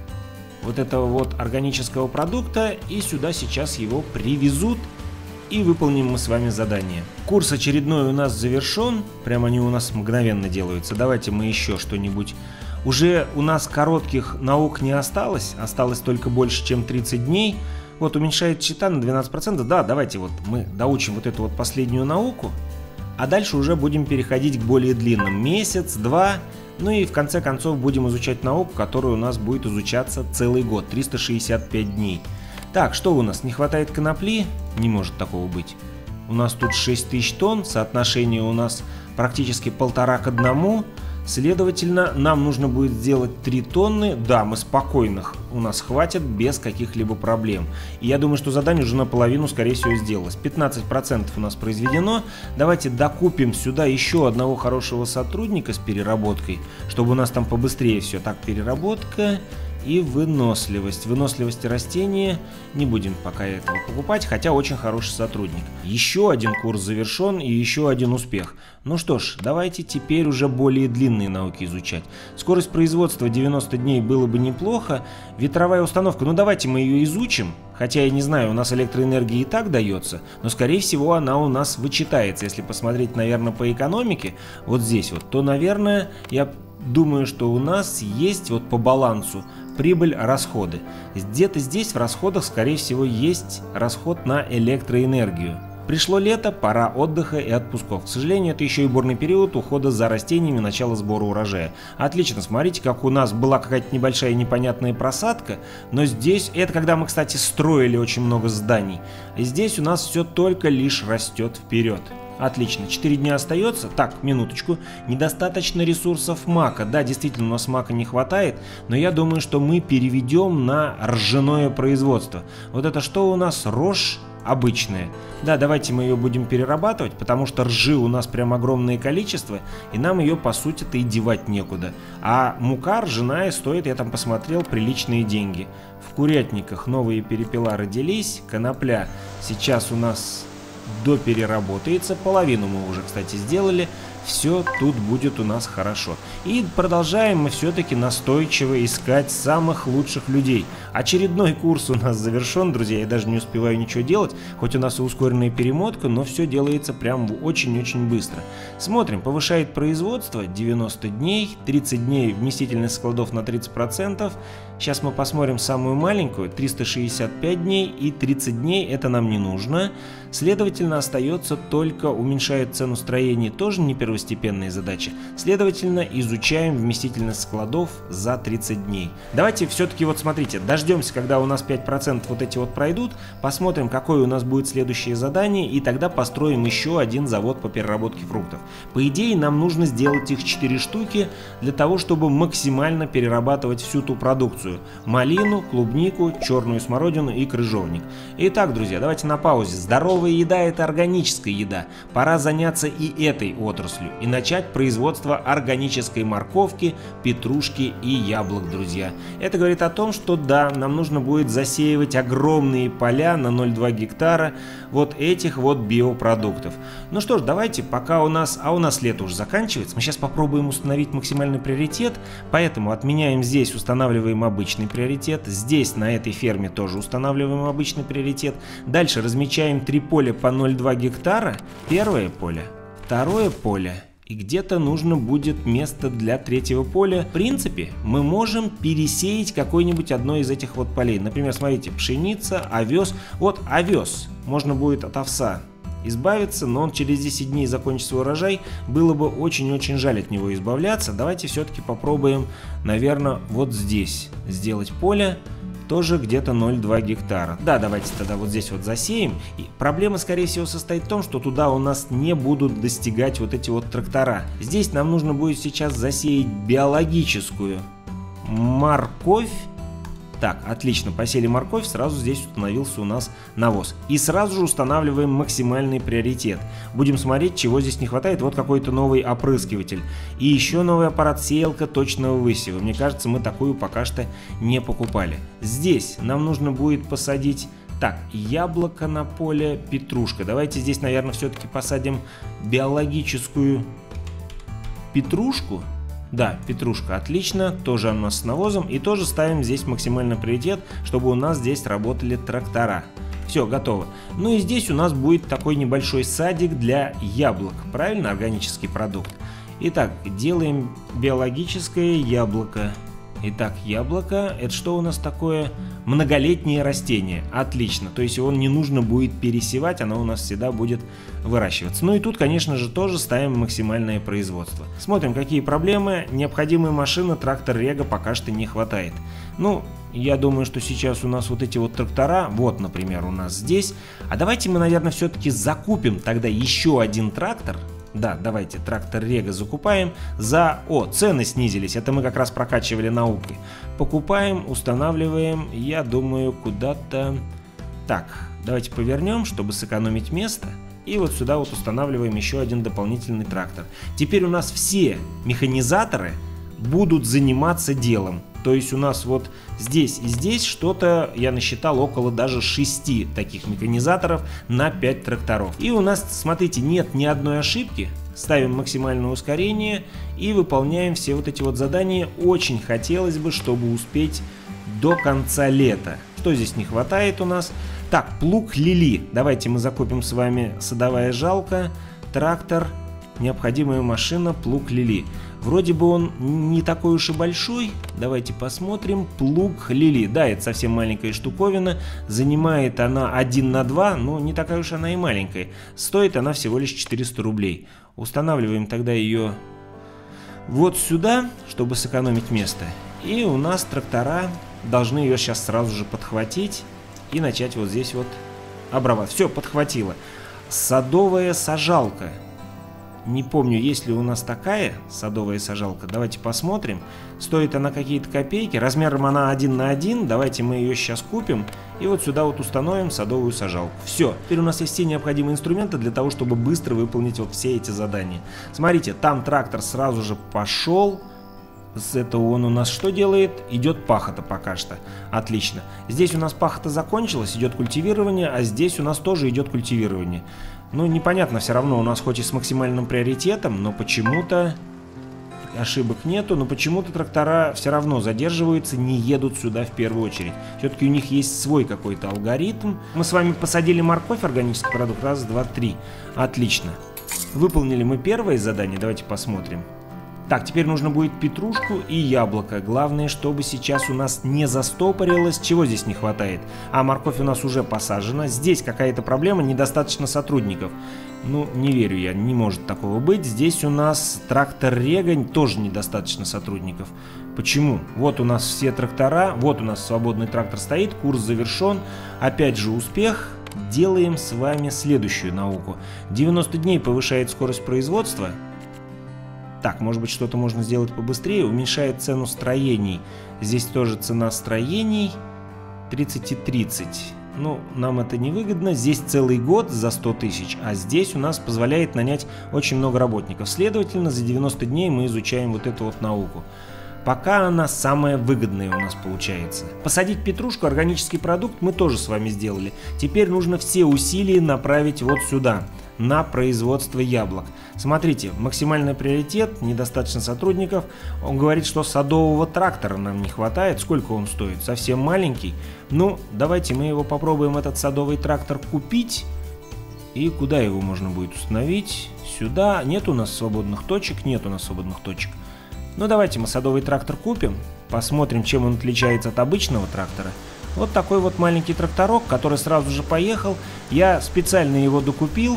вот этого вот органического продукта, и сюда сейчас его привезут. И выполним мы с вами задание. Курс очередной у нас завершен, прям они у нас мгновенно делаются. Давайте мы еще что-нибудь. Уже у нас коротких наук не осталось, осталось только больше, чем тридцать дней. Вот уменьшает счета на двенадцать процентов. Да, давайте вот мы доучим вот эту вот последнюю науку, а дальше уже будем переходить к более длинным. Месяц, два, ну и в конце концов будем изучать науку, которая у нас будет изучаться целый год, триста шестьдесят пять дней. Так, что у нас? Не хватает конопли? Не может такого быть. У нас тут шесть тысяч тонн, соотношение у нас практически полтора к одному. Следовательно, нам нужно будет сделать три тонны. Да, мы спокойных у нас хватит без каких-либо проблем. И я думаю, что задание уже наполовину, скорее всего, сделалось. пятнадцать процентов у нас произведено. Давайте докупим сюда еще одного хорошего сотрудника с переработкой, чтобы у нас там побыстрее все. Так, переработка и выносливость. Выносливости растения не будем пока этого покупать, хотя очень хороший сотрудник. Еще один курс завершен и еще один успех. Ну что ж, давайте теперь уже более длинные науки изучать. Скорость производства девяносто дней было бы неплохо. Ветровая установка, ну давайте мы ее изучим. Хотя я не знаю, у нас электроэнергия и так дается, но скорее всего она у нас вычитается. Если посмотреть, наверное, по экономике, вот здесь вот, то, наверное, я думаю, что у нас есть вот по балансу прибыль-расходы. Где-то здесь в расходах, скорее всего, есть расход на электроэнергию. Пришло лето, пора отдыха и отпусков. К сожалению, это еще и бурный период ухода за растениями, начала сбора урожая. Отлично, смотрите, как у нас была какая-то небольшая непонятная просадка, но здесь, это когда мы, кстати, строили очень много зданий, и здесь у нас все только лишь растет вперед. Отлично, четыре дня остается. Так, минуточку. Недостаточно ресурсов мака. Да, действительно, у нас мака не хватает, но я думаю, что мы переведем на ржаное производство. Вот это что у нас? Рожь обычная. Да, давайте мы ее будем перерабатывать, потому что ржи у нас прям огромное количество, и нам ее, по сути-то, и девать некуда. А мука ржаная стоит, я там посмотрел, приличные деньги. В курятниках новые перепела родились, конопля сейчас у нас допереработается, половину мы уже, кстати, сделали. Все тут будет у нас хорошо. И продолжаем мы все-таки настойчиво искать самых лучших людей. Очередной курс у нас завершен, друзья. Я даже не успеваю ничего делать. Хоть у нас и ускоренная перемотка, но все делается прям очень-очень быстро. Смотрим, повышает производство девяносто дней, тридцать дней вместительность складов на тридцать процентов. Сейчас мы посмотрим самую маленькую, триста шестьдесят пять дней, и тридцать дней это нам не нужно. Следовательно, остается только уменьшает цену строения, тоже не первостепенная задача. Следовательно, изучаем вместительность складов за тридцать дней. Давайте все-таки вот смотрите, дождемся, когда у нас пять процентов вот эти вот пройдут, посмотрим, какое у нас будет следующее задание, и тогда построим еще один завод по переработке фруктов. По идее, нам нужно сделать их четыре штуки для того, чтобы максимально перерабатывать всю ту продукцию. Малину, клубнику, черную смородину и крыжовник. Итак, друзья, давайте на паузе. Здоровая еда – это органическая еда. Пора заняться и этой отраслью и начать производство органической морковки, петрушки и яблок, друзья. Это говорит о том, что да, нам нужно будет засеивать огромные поля на ноль целых два гектара вот этих вот биопродуктов. Ну что ж, давайте, пока у нас, а у нас лето уже заканчивается, мы сейчас попробуем установить максимальный приоритет, поэтому отменяем здесь, устанавливаем обычный приоритет, здесь на этой ферме тоже устанавливаем обычный приоритет, дальше размечаем три поля по ноль целых два гектара, первое поле, второе поле. И где-то нужно будет место для третьего поля. В принципе, мы можем пересеять какое-нибудь одно из этих вот полей. Например, смотрите, пшеница, овес. Вот овес. Можно будет от овса избавиться, но он через десять дней закончит свой урожай. Было бы очень-очень жаль от него избавляться. Давайте все-таки попробуем, наверное, вот здесь сделать поле. Тоже где-то ноль целых два гектара. Да, давайте тогда вот здесь вот засеем. И проблема, скорее всего, состоит в том, что туда у нас не будут достигать вот эти вот трактора. Здесь нам нужно будет сейчас засеять биологическую морковь. Так, отлично, посели морковь, сразу здесь установился у нас навоз. И сразу же устанавливаем максимальный приоритет. Будем смотреть, чего здесь не хватает. Вот какой-то новый опрыскиватель. И еще новый аппарат сеялка точного высева. Мне кажется, мы такую пока что не покупали. Здесь нам нужно будет посадить... Так, яблоко на поле, петрушка. Давайте здесь, наверное, все-таки посадим биологическую петрушку. Да, петрушка, отлично, тоже у нас с навозом, и тоже ставим здесь максимальный приоритет, чтобы у нас здесь работали трактора. Все, готово. Ну и здесь у нас будет такой небольшой садик для яблок, правильно, органический продукт. Итак, делаем биологическое яблоко. Итак, яблоко, это что у нас такое? Многолетнее растение. Отлично, то есть его не нужно будет пересевать, оно у нас всегда будет выращиваться. Ну и тут, конечно же, тоже ставим максимальное производство. Смотрим, какие проблемы. Необходимой машины трактор Рега пока что не хватает. Ну, я думаю, что сейчас у нас вот эти вот трактора, вот, например, у нас здесь. А давайте мы, наверное, все-таки закупим тогда еще один трактор. Да, давайте трактор Рега закупаем за... О, цены снизились, это мы как раз прокачивали наукой. Покупаем, устанавливаем, я думаю, куда-то... Так, давайте повернем, чтобы сэкономить место. И вот сюда вот устанавливаем еще один дополнительный трактор. Теперь у нас все механизаторы будут заниматься делом. То есть у нас вот здесь и здесь что-то, я насчитал, около даже шести таких механизаторов на пять тракторов. И у нас, смотрите, нет ни одной ошибки. Ставим максимальное ускорение и выполняем все вот эти вот задания. Очень хотелось бы, чтобы успеть до конца лета. Что здесь не хватает у нас? Так, плуг Лили. Давайте мы закупим с вами садовая жалка, трактор, необходимая машина, плуг Лили. Вроде бы он не такой уж и большой. Давайте посмотрим. Плуг Лили. Да, это совсем маленькая штуковина. Занимает она один на два, но не такая уж она и маленькая. Стоит она всего лишь четыреста рублей. Устанавливаем тогда ее вот сюда, чтобы сэкономить место. И у нас трактора должны ее сейчас сразу же подхватить и начать вот здесь вот обрабатывать. Все, подхватило. Садовая сажалка. Не помню, есть ли у нас такая садовая сажалка. Давайте посмотрим. Стоит она какие-то копейки. Размером она один на один. Давайте мы ее сейчас купим. И вот сюда вот установим садовую сажалку. Все. Теперь у нас есть все необходимые инструменты для того, чтобы быстро выполнить вот все эти задания. Смотрите, там трактор сразу же пошел. С этого он у нас что делает? Идет пахота пока что. Отлично. Здесь у нас пахота закончилась, идет культивирование, а здесь у нас тоже идет культивирование. Ну, непонятно, все равно у нас хоть и с максимальным приоритетом, но почему-то ошибок нету, но почему-то трактора все равно задерживаются, не едут сюда в первую очередь. Все-таки у них есть свой какой-то алгоритм. Мы с вами посадили морковь, органический продукт, раз, два, три. Отлично. Выполнили мы первое задание, давайте посмотрим. Так, теперь нужно будет петрушку и яблоко. Главное, чтобы сейчас у нас не застопорилось. Чего здесь не хватает? А морковь у нас уже посажена. Здесь какая-то проблема, недостаточно сотрудников. Ну, не верю я, не может такого быть. Здесь у нас трактор Регань, тоже недостаточно сотрудников. Почему? Вот у нас все трактора, вот у нас свободный трактор стоит, курс завершен. Опять же успех. Делаем с вами следующую науку. девяносто дней повышает скорость производства. Так, может быть, что-то можно сделать побыстрее. Уменьшает цену строений. Здесь тоже цена строений тридцать и тридцать. Ну, нам это невыгодно. Здесь целый год за сто тысяч, а здесь у нас позволяет нанять очень много работников. Следовательно, за девяносто дней мы изучаем вот эту вот науку. Пока она самая выгодная у нас получается. Посадить петрушку, органический продукт, мы тоже с вами сделали. Теперь нужно все усилия направить вот сюда, на производство яблок. Смотрите, максимальный приоритет, недостаточно сотрудников. Он говорит, что садового трактора нам не хватает. Сколько он стоит? Совсем маленький. Ну, давайте мы его попробуем, этот садовый трактор, купить. И куда его можно будет установить? Сюда. Нет у нас свободных точек? Нет у нас свободных точек. Ну, давайте мы садовый трактор купим. Посмотрим, чем он отличается от обычного трактора. Вот такой вот маленький тракторок, который сразу же поехал. Я специально его докупил.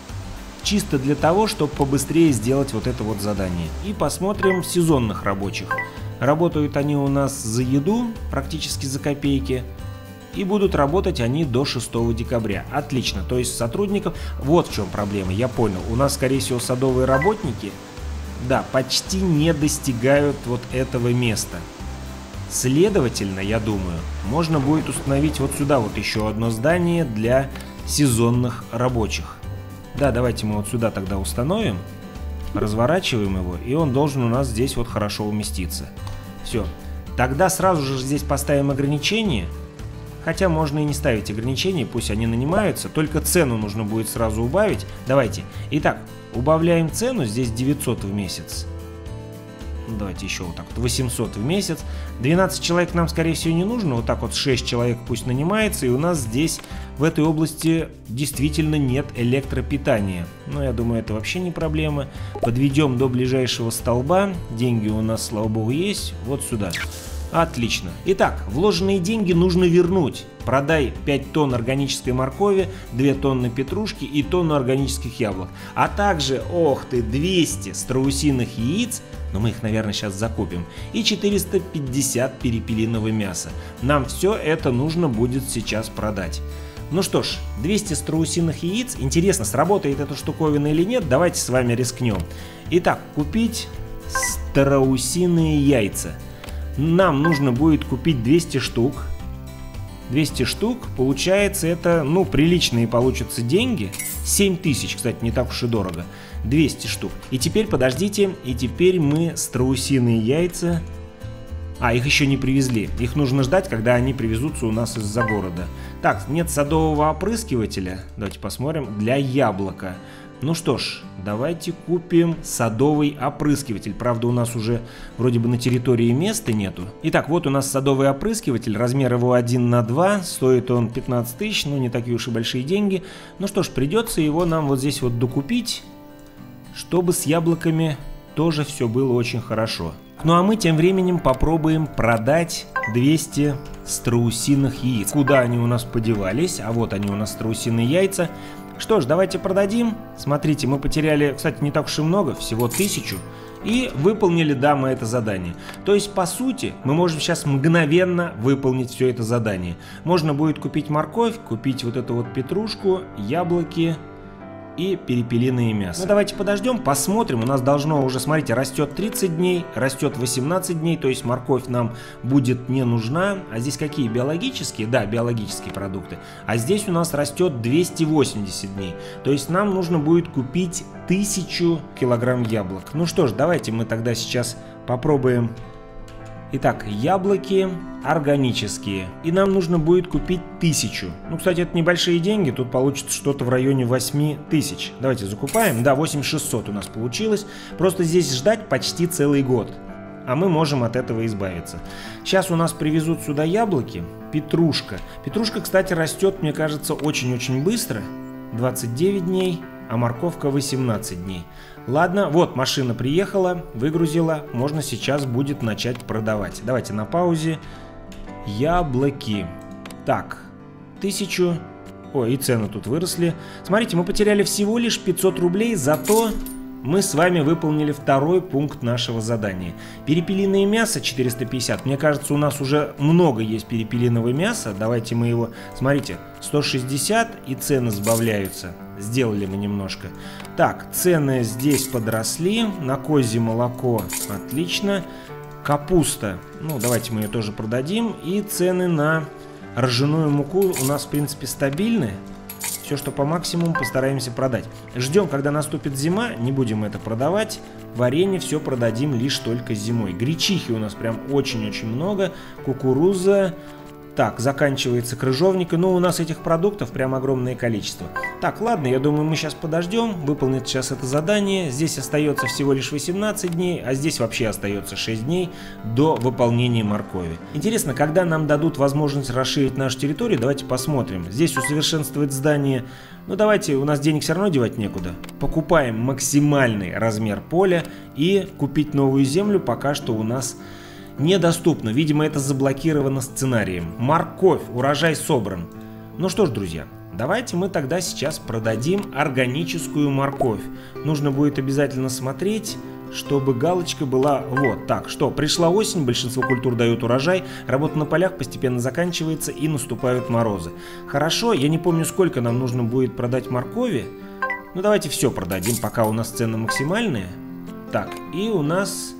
Чисто для того, чтобы побыстрее сделать вот это вот задание. И посмотрим сезонных рабочих. Работают они у нас за еду, практически за копейки. И будут работать они до шестого декабря. Отлично, то есть сотрудников... Вот в чем проблема, я понял. У нас, скорее всего, садовые работники, да, почти не достигают вот этого места. Следовательно, я думаю, можно будет установить вот сюда вот еще одно здание для сезонных рабочих. Да, давайте мы вот сюда тогда установим, разворачиваем его, и он должен у нас здесь вот хорошо уместиться. Все. Тогда сразу же здесь поставим ограничения, хотя можно и не ставить ограничения, пусть они нанимаются, только цену нужно будет сразу убавить. Давайте. Итак, убавляем цену, здесь девятьсот в месяц. Давайте еще вот так вот, восемьсот в месяц. двенадцать человек нам, скорее всего, не нужно. Вот так вот шесть человек пусть нанимается. И у нас здесь, в этой области, действительно нет электропитания. Но я думаю, это вообще не проблема. Подведем до ближайшего столба. Деньги у нас, слава богу, есть. Вот сюда. Отлично. Итак, вложенные деньги нужно вернуть. Продай пять тонн органической моркови, две тонны петрушки и тонну органических яблок. А также, ох ты, двести страусиных яиц, но мы их, наверное, сейчас закупим, и четыреста пятьдесят перепелиного мяса. Нам все это нужно будет сейчас продать. Ну что ж, двести страусиных яиц. Интересно, сработает эта штуковина или нет? Давайте с вами рискнем. Итак, купить страусиные яйца. Нам нужно будет купить двести штук. двести штук, получается, это, ну, приличные получатся деньги. семь тысяч, кстати, не так уж и дорого. двести штук. И теперь, подождите, и теперь мы страусиные яйца... А, их еще не привезли. Их нужно ждать, когда они привезутся у нас из-за города. Так, нет садового опрыскивателя. Давайте посмотрим. Для яблока. Ну что ж, давайте купим садовый опрыскиватель. Правда, у нас уже вроде бы на территории места нету. Итак, вот у нас садовый опрыскиватель. Размер его один на два. Стоит он пятнадцать тысяч. Ну, не такие уж и большие деньги. Ну что ж, придется его нам вот здесь вот докупить, чтобы с яблоками тоже все было очень хорошо. Ну а мы тем временем попробуем продать двести страусиных яиц. Куда они у нас подевались? А вот они у нас, страусиные яйца. Что ж, давайте продадим. Смотрите, мы потеряли, кстати, не так уж и много, всего тысячу. И выполнили, да, мы это задание. То есть, по сути, мы можем сейчас мгновенно выполнить все это задание. Можно будет купить морковь, купить вот эту вот петрушку, яблоки. и перепелиное мясо. Ну давайте подождем, посмотрим. У нас должно уже, смотрите, растет тридцать дней, растет восемнадцать дней, то есть морковь нам будет не нужна. А здесь какие? Биологические? Да, биологические продукты. А здесь у нас растет двести восемьдесят дней. То есть нам нужно будет купить тысячу килограмм яблок. Ну что ж, давайте мы тогда сейчас попробуем. Итак, яблоки органические. И нам нужно будет купить тысячу. Ну, кстати, это небольшие деньги. Тут получится что-то в районе восьми тысяч. Давайте закупаем. Да, восемь тысяч шестьсот у нас получилось. Просто здесь ждать почти целый год. А мы можем от этого избавиться. Сейчас у нас привезут сюда яблоки. Петрушка. Петрушка, кстати, растет, мне кажется, очень-очень быстро. двадцать девять дней. А морковка восемнадцать дней. Ладно, вот машина приехала, выгрузила, можно сейчас будет начать продавать. Давайте на паузе. Яблоки. Так, тысячу. Ой, и цены тут выросли. Смотрите, мы потеряли всего лишь пятьсот рублей, зато мы с вами выполнили второй пункт нашего задания. Перепелиное мясо четыреста пятьдесят. Мне кажется, у нас уже много есть перепелиного мяса. Давайте мы его... Смотрите, сто шестьдесят и цены сбавляются. Сделали мы немножко. Так, цены здесь подросли. На козье молоко отлично. Капуста. Ну, давайте мы ее тоже продадим. И цены на ржаную муку у нас, в принципе, стабильны. Все, что по максимуму, постараемся продать. Ждем, когда наступит зима, не будем это продавать. Варенье все продадим лишь только зимой. Гречихи у нас прям очень-очень много. Кукуруза. Так, заканчивается крыжовник. Но у нас этих продуктов прям огромное количество. Так, ладно, я думаю, мы сейчас подождем. Выполнит сейчас это задание. Здесь остается всего лишь восемнадцать дней, а здесь вообще остается шесть дней до выполнения моркови. Интересно, когда нам дадут возможность расширить нашу территорию, давайте посмотрим. Здесь усовершенствовать здание. Ну давайте, у нас денег все равно девать некуда. Покупаем максимальный размер поля и купить новую землю пока что у нас недоступно. Видимо, это заблокировано сценарием. Морковь, урожай собран. Ну что ж, друзья, давайте мы тогда сейчас продадим органическую морковь. Нужно будет обязательно смотреть, чтобы галочка была вот так. Что, пришла осень, большинство культур дают урожай, работа на полях постепенно заканчивается и наступают морозы. Хорошо, я не помню, сколько нам нужно будет продать моркови. Ну давайте все продадим, пока у нас цены максимальные. Так, и у нас...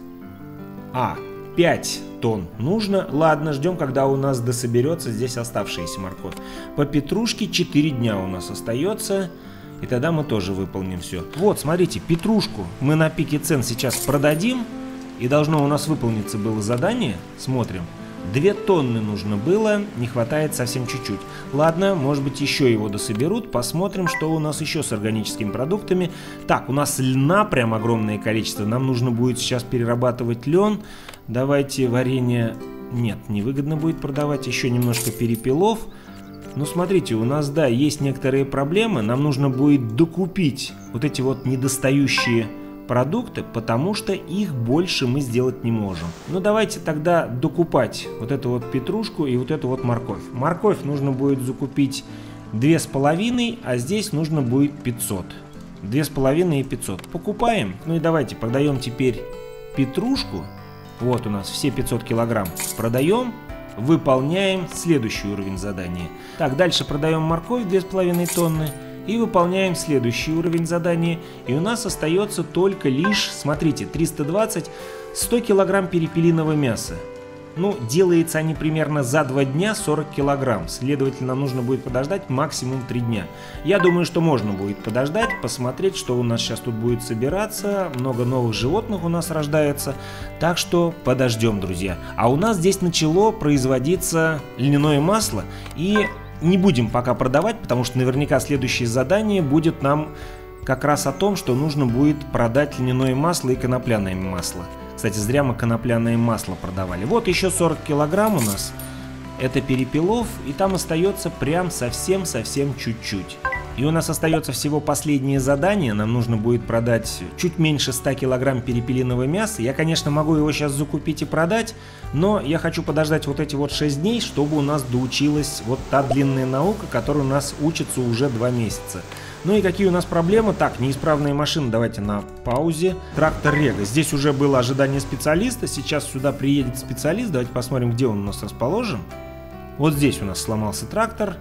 А... пять тонн нужно. Ладно, ждем, когда у нас дособерется здесь оставшаяся морковь. По петрушке четыре дня у нас остается. И тогда мы тоже выполним все. Вот, смотрите, петрушку мы на пике цен сейчас продадим. И должно у нас выполниться было задание. Смотрим. две тонны нужно было, не хватает совсем чуть-чуть. Ладно, может быть еще его дособерут. Посмотрим, что у нас еще с органическими продуктами. Так, у нас льна прям огромное количество. Нам нужно будет сейчас перерабатывать лен. Давайте варенье... Нет, невыгодно будет продавать. Еще немножко перепелов. Ну, смотрите, у нас, да, есть некоторые проблемы. Нам нужно будет докупить вот эти вот недостающие продукты, потому что их больше мы сделать не можем. Ну, давайте тогда докупать вот эту вот петрушку и вот эту вот морковь. Морковь нужно будет закупить две с половиной, а здесь нужно будет пятьсот. две с половиной и пятьсот. Покупаем. Ну и давайте продаем теперь петрушку. Вот у нас все пятьсот килограмм. Продаем. Выполняем следующий уровень задания. Так, дальше продаем морковь две с половиной тонны. И выполняем следующий уровень задания. И у нас остается только лишь, смотрите, триста двадцать, сто килограмм перепелиного мяса. Ну, делается они примерно за два дня сорок килограмм. Следовательно, нам нужно будет подождать максимум три дня. Я думаю, что можно будет подождать, посмотреть, что у нас сейчас тут будет собираться. Много новых животных у нас рождается. Так что подождем, друзья. А у нас здесь начало производиться льняное масло. И... не будем пока продавать, потому что наверняка следующее задание будет нам как раз о том, что нужно будет продать льняное масло и конопляное масло. Кстати, зря мы конопляное масло продавали. Вот еще сорок килограмм у нас. Это перепелов, и там остается прям совсем-совсем чуть-чуть. И у нас остается всего последнее задание. Нам нужно будет продать чуть меньше ста килограмм перепелиного мяса. Я, конечно, могу его сейчас закупить и продать, но я хочу подождать вот эти вот шесть дней, чтобы у нас доучилась вот та длинная наука, которая у нас учится уже два месяца. Ну и какие у нас проблемы? Так, неисправные машины, давайте на паузе. Трактор Рега. Здесь уже было ожидание специалиста. Сейчас сюда приедет специалист. Давайте посмотрим, где он у нас расположен. Вот здесь у нас сломался трактор.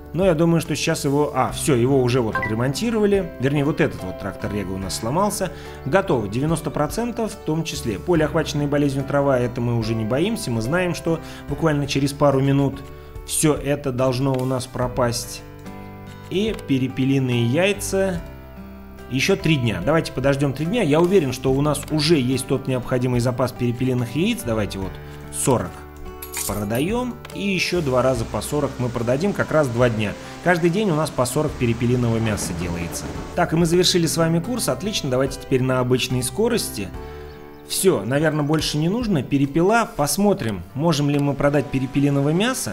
Но я думаю, что сейчас его... А, все, его уже вот отремонтировали. Вернее, вот этот вот трактор Рега у нас сломался. Готово, девяносто процентов в том числе. Поле, охваченное болезнью трава, это мы уже не боимся. Мы знаем, что буквально через пару минут все это должно у нас пропасть. И перепелиные яйца... Еще три дня. Давайте подождем три дня. Я уверен, что у нас уже есть тот необходимый запас перепелиных яиц. Давайте вот сорок продаем. И еще два раза по сорок мы продадим как раз два дня. Каждый день у нас по сорок перепелиного мяса делается. Так, и мы завершили с вами курс. Отлично, давайте теперь на обычной скорости. Все, наверное, больше не нужно. Перепела. Посмотрим, можем ли мы продать перепелиного мяса.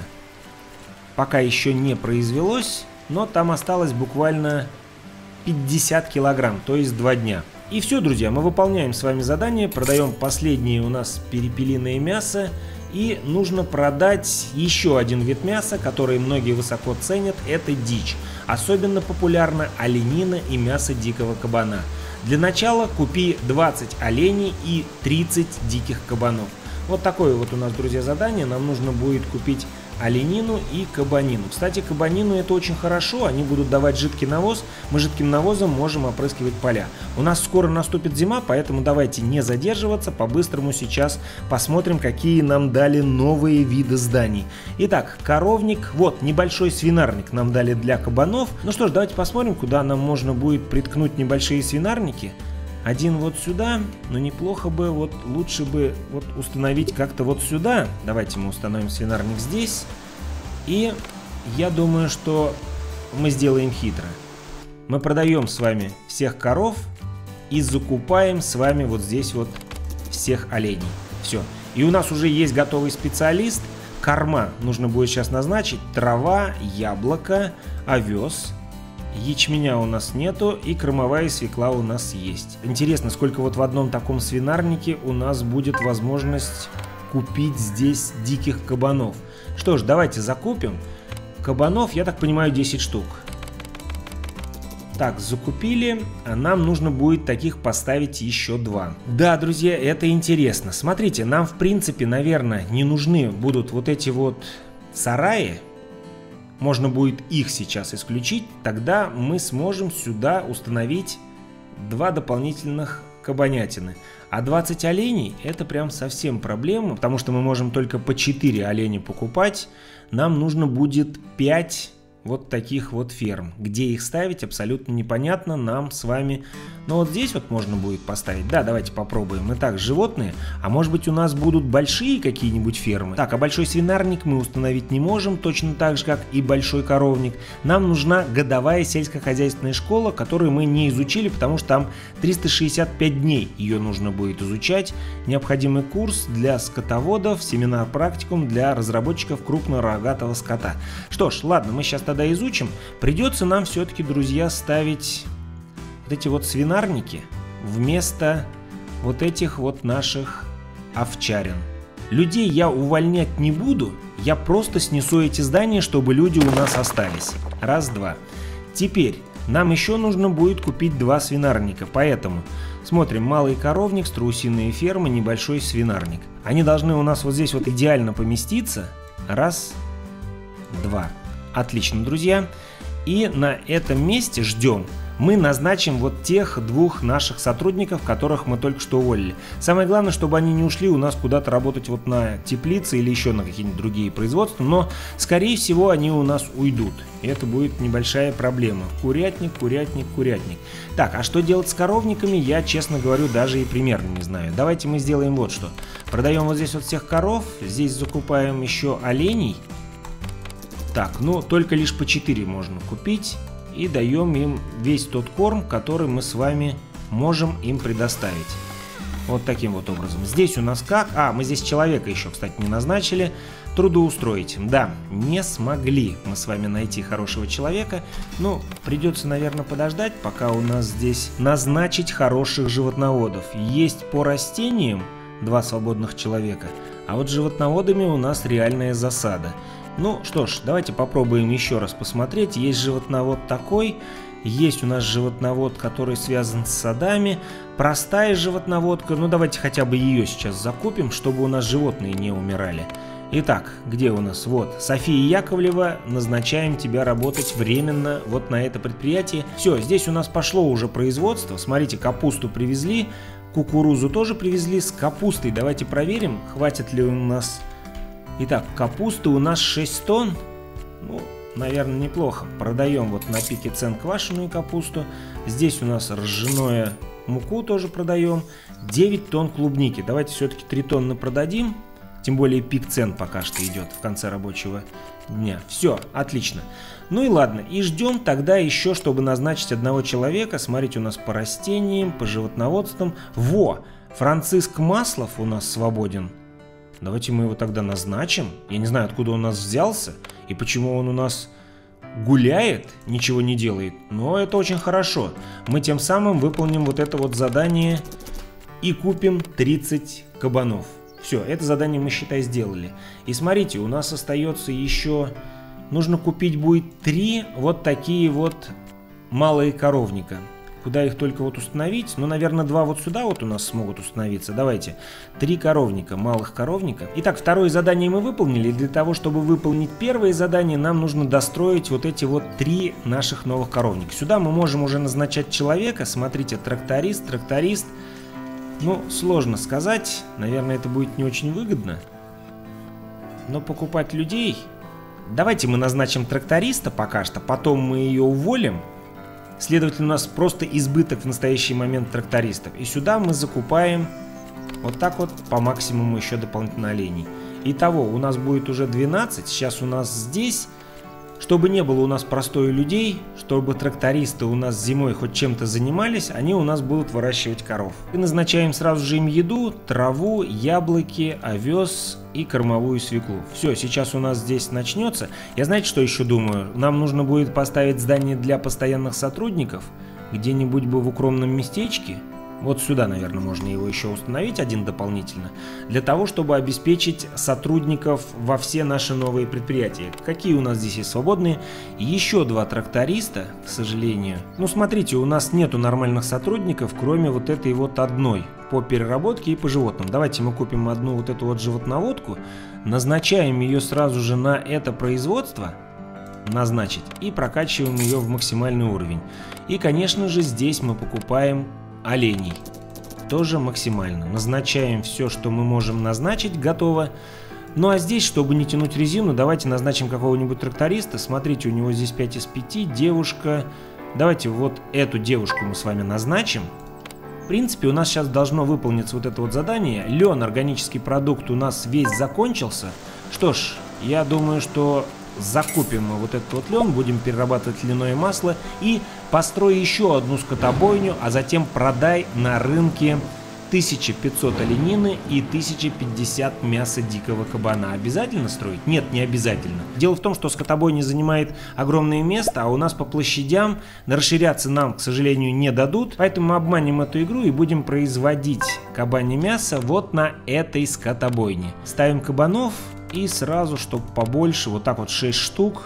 Пока еще не произвелось. Но там осталось буквально... пятьдесят килограмм, то есть два дня. И все, друзья, мы выполняем с вами задание, продаем последнее у нас перепелиное мясо, и нужно продать еще один вид мяса, который многие высоко ценят, это дичь. Особенно популярна оленина и мясо дикого кабана. Для начала купи двадцать оленей и тридцать диких кабанов. Вот такое вот у нас, друзья, задание. Нам нужно будет купить оленину и кабанину. Кстати, кабанину это очень хорошо, они будут давать жидкий навоз, мы жидким навозом можем опрыскивать поля. У нас скоро наступит зима, поэтому давайте не задерживаться, по-быстрому сейчас посмотрим, какие нам дали новые виды зданий. Итак, коровник, вот небольшой свинарник нам дали для кабанов. Ну что ж, давайте посмотрим, куда нам можно будет приткнуть небольшие свинарники. Один вот сюда, но неплохо бы, вот лучше бы вот установить как-то вот сюда. Давайте мы установим свинарник здесь. И я думаю, что мы сделаем хитро. Мы продаем с вами всех коров и закупаем с вами вот здесь вот всех оленей. Все. И у нас уже есть готовый специалист. Корма нужно будет сейчас назначить. Трава, яблоко, овес. Ячменя у нас нету, и кормовая свекла у нас есть. Интересно, сколько вот в одном таком свинарнике у нас будет возможность купить здесь диких кабанов. Что ж, давайте закупим. Кабанов, я так понимаю, десять штук. Так, закупили, а нам нужно будет таких поставить еще два. Да, друзья, это интересно. Смотрите, нам в принципе, наверное, не нужны будут вот эти вот сараи. Можно будет их сейчас исключить, тогда мы сможем сюда установить два дополнительных кабанятины. А двадцать оленей это прям совсем проблема, потому что мы можем только по четыре оленя покупать. Нам нужно будет пять вот таких вот ферм. Где их ставить, абсолютно непонятно нам с вами. Но вот здесь вот можно будет поставить. Да, давайте попробуем. Итак, животные. А может быть у нас будут большие какие-нибудь фермы? Так, а большой свинарник мы установить не можем, точно так же, как и большой коровник. Нам нужна годовая сельскохозяйственная школа, которую мы не изучили, потому что там триста шестьдесят пять дней ее нужно будет изучать. Необходимый курс для скотоводов, семинар-практикум для разработчиков крупнорогатого скота. Что ж, ладно, мы сейчас тогда изучим. Придется нам все-таки, друзья, ставить вот эти вот свинарники вместо вот этих вот наших овчарин. Людей я увольнять не буду, я просто снесу эти здания, чтобы люди у нас остались. Раз, два. Теперь нам еще нужно будет купить два свинарника, поэтому смотрим: малый коровник, страусиные фермы, небольшой свинарник. Они должны у нас вот здесь вот идеально поместиться. Раз, два. Отлично, друзья. И на этом месте ждем. Мы назначим вот тех двух наших сотрудников, которых мы только что уволили. Самое главное, чтобы они не ушли у нас куда-то работать вот на теплице или еще на какие-нибудь другие производства, но, скорее всего, они у нас уйдут. И это будет небольшая проблема. Курятник, курятник, курятник. Так, а что делать с коровниками, я, честно говорю, даже и примерно не знаю. Давайте мы сделаем вот что. Продаем вот здесь вот всех коров, здесь закупаем еще оленей. Так, ну, только лишь по четыре можно купить. И даем им весь тот корм, который мы с вами можем им предоставить. Вот таким вот образом. Здесь у нас как? А, мы здесь человека еще, кстати, не назначили. Трудоустроить. Да, не смогли мы с вами найти хорошего человека. Ну, придется, наверное, подождать, пока у нас здесь назначить хороших животноводов. Есть по растениям два свободных человека, а вот с животноводами у нас реальная засада. Ну что ж, давайте попробуем еще раз посмотреть. Есть животновод такой, есть у нас животновод, который связан с садами, простая животноводка. Ну давайте хотя бы ее сейчас закупим, чтобы у нас животные не умирали. Итак, где у нас? Вот, София Яковлева, назначаем тебя работать временно вот на это предприятие. Все, здесь у нас пошло уже производство. Смотрите, капусту привезли, кукурузу тоже привезли. С капустой давайте проверим, хватит ли у нас. Итак, капусты у нас шесть тонн. Ну, наверное, неплохо. Продаем вот на пике цен квашеную капусту. Здесь у нас ржаное муку тоже продаем. девять тонн клубники. Давайте все-таки три тонны продадим. Тем более пик цен пока что идет в конце рабочего дня. Все, отлично. Ну и ладно. И ждем тогда еще, чтобы назначить одного человека. Смотрите, у нас по растениям, по животноводствам. Во! Франциск Маслов у нас свободен. Давайте мы его тогда назначим. Я не знаю, откуда он у нас взялся и почему он у нас гуляет, ничего не делает. Но это очень хорошо. Мы тем самым выполним вот это вот задание и купим тридцать кабанов. Все, это задание мы, считай, сделали. И смотрите, у нас остается еще... Нужно купить будет три вот такие вот малые коровника. Куда их только вот установить? Ну, наверное, два вот сюда вот у нас смогут установиться. Давайте. Три коровника, малых коровника. Итак, второе задание мы выполнили. Для того, чтобы выполнить первое задание, нам нужно достроить вот эти вот три наших новых коровника. Сюда мы можем уже назначать человека. Смотрите, тракторист, тракторист. Ну, сложно сказать. Наверное, это будет не очень выгодно. Но покупать людей... Давайте мы назначим тракториста пока что. Потом мы ее уволим. Следовательно, у нас просто избыток в настоящий момент трактористов. И сюда мы закупаем вот так вот по максимуму еще дополнительно оленей. Итого у нас будет уже двенадцать. Сейчас у нас здесь... Чтобы не было у нас простой людей, чтобы трактористы у нас зимой хоть чем-то занимались, они у нас будут выращивать коров. И назначаем сразу же им еду, траву, яблоки, овес и кормовую свеклу. Все, сейчас у нас здесь начнется. Я знаете, что еще думаю? Нам нужно будет поставить здание для постоянных сотрудников, где-нибудь бы в укромном местечке. Вот сюда, наверное, можно его еще установить, один дополнительно, для того, чтобы обеспечить сотрудников во все наши новые предприятия. Какие у нас здесь есть свободные? Еще два тракториста, к сожалению. Ну, смотрите, у нас нету нормальных сотрудников, кроме вот этой вот одной по переработке и по животным. Давайте мы купим одну вот эту вот животноводку, назначаем ее сразу же на это производство, назначить, и прокачиваем ее в максимальный уровень. И, конечно же, здесь мы покупаем оленей. Тоже максимально. Назначаем все, что мы можем назначить, готово. Ну а здесь, чтобы не тянуть резину, давайте назначим какого-нибудь тракториста. Смотрите, у него здесь пять из пяти, девушка. Давайте вот эту девушку мы с вами назначим. В принципе, у нас сейчас должно выполниться вот это вот задание. Лен, органический продукт, у нас весь закончился. Что ж, я думаю, что... закупим мы вот этот вот лен, будем перерабатывать льняное масло и построй еще одну скотобойню, а затем продай на рынке тысяча пятьсот оленины и тысяча пятьдесят мяса дикого кабана. Обязательно строить? Нет, не обязательно. Дело в том, что скотобойня занимает огромное место, а у нас по площадям расширяться нам, к сожалению, не дадут. Поэтому мы обманем эту игру и будем производить кабанье мясо вот на этой скотобойне. Ставим кабанов. И сразу, чтобы побольше, вот так вот шесть штук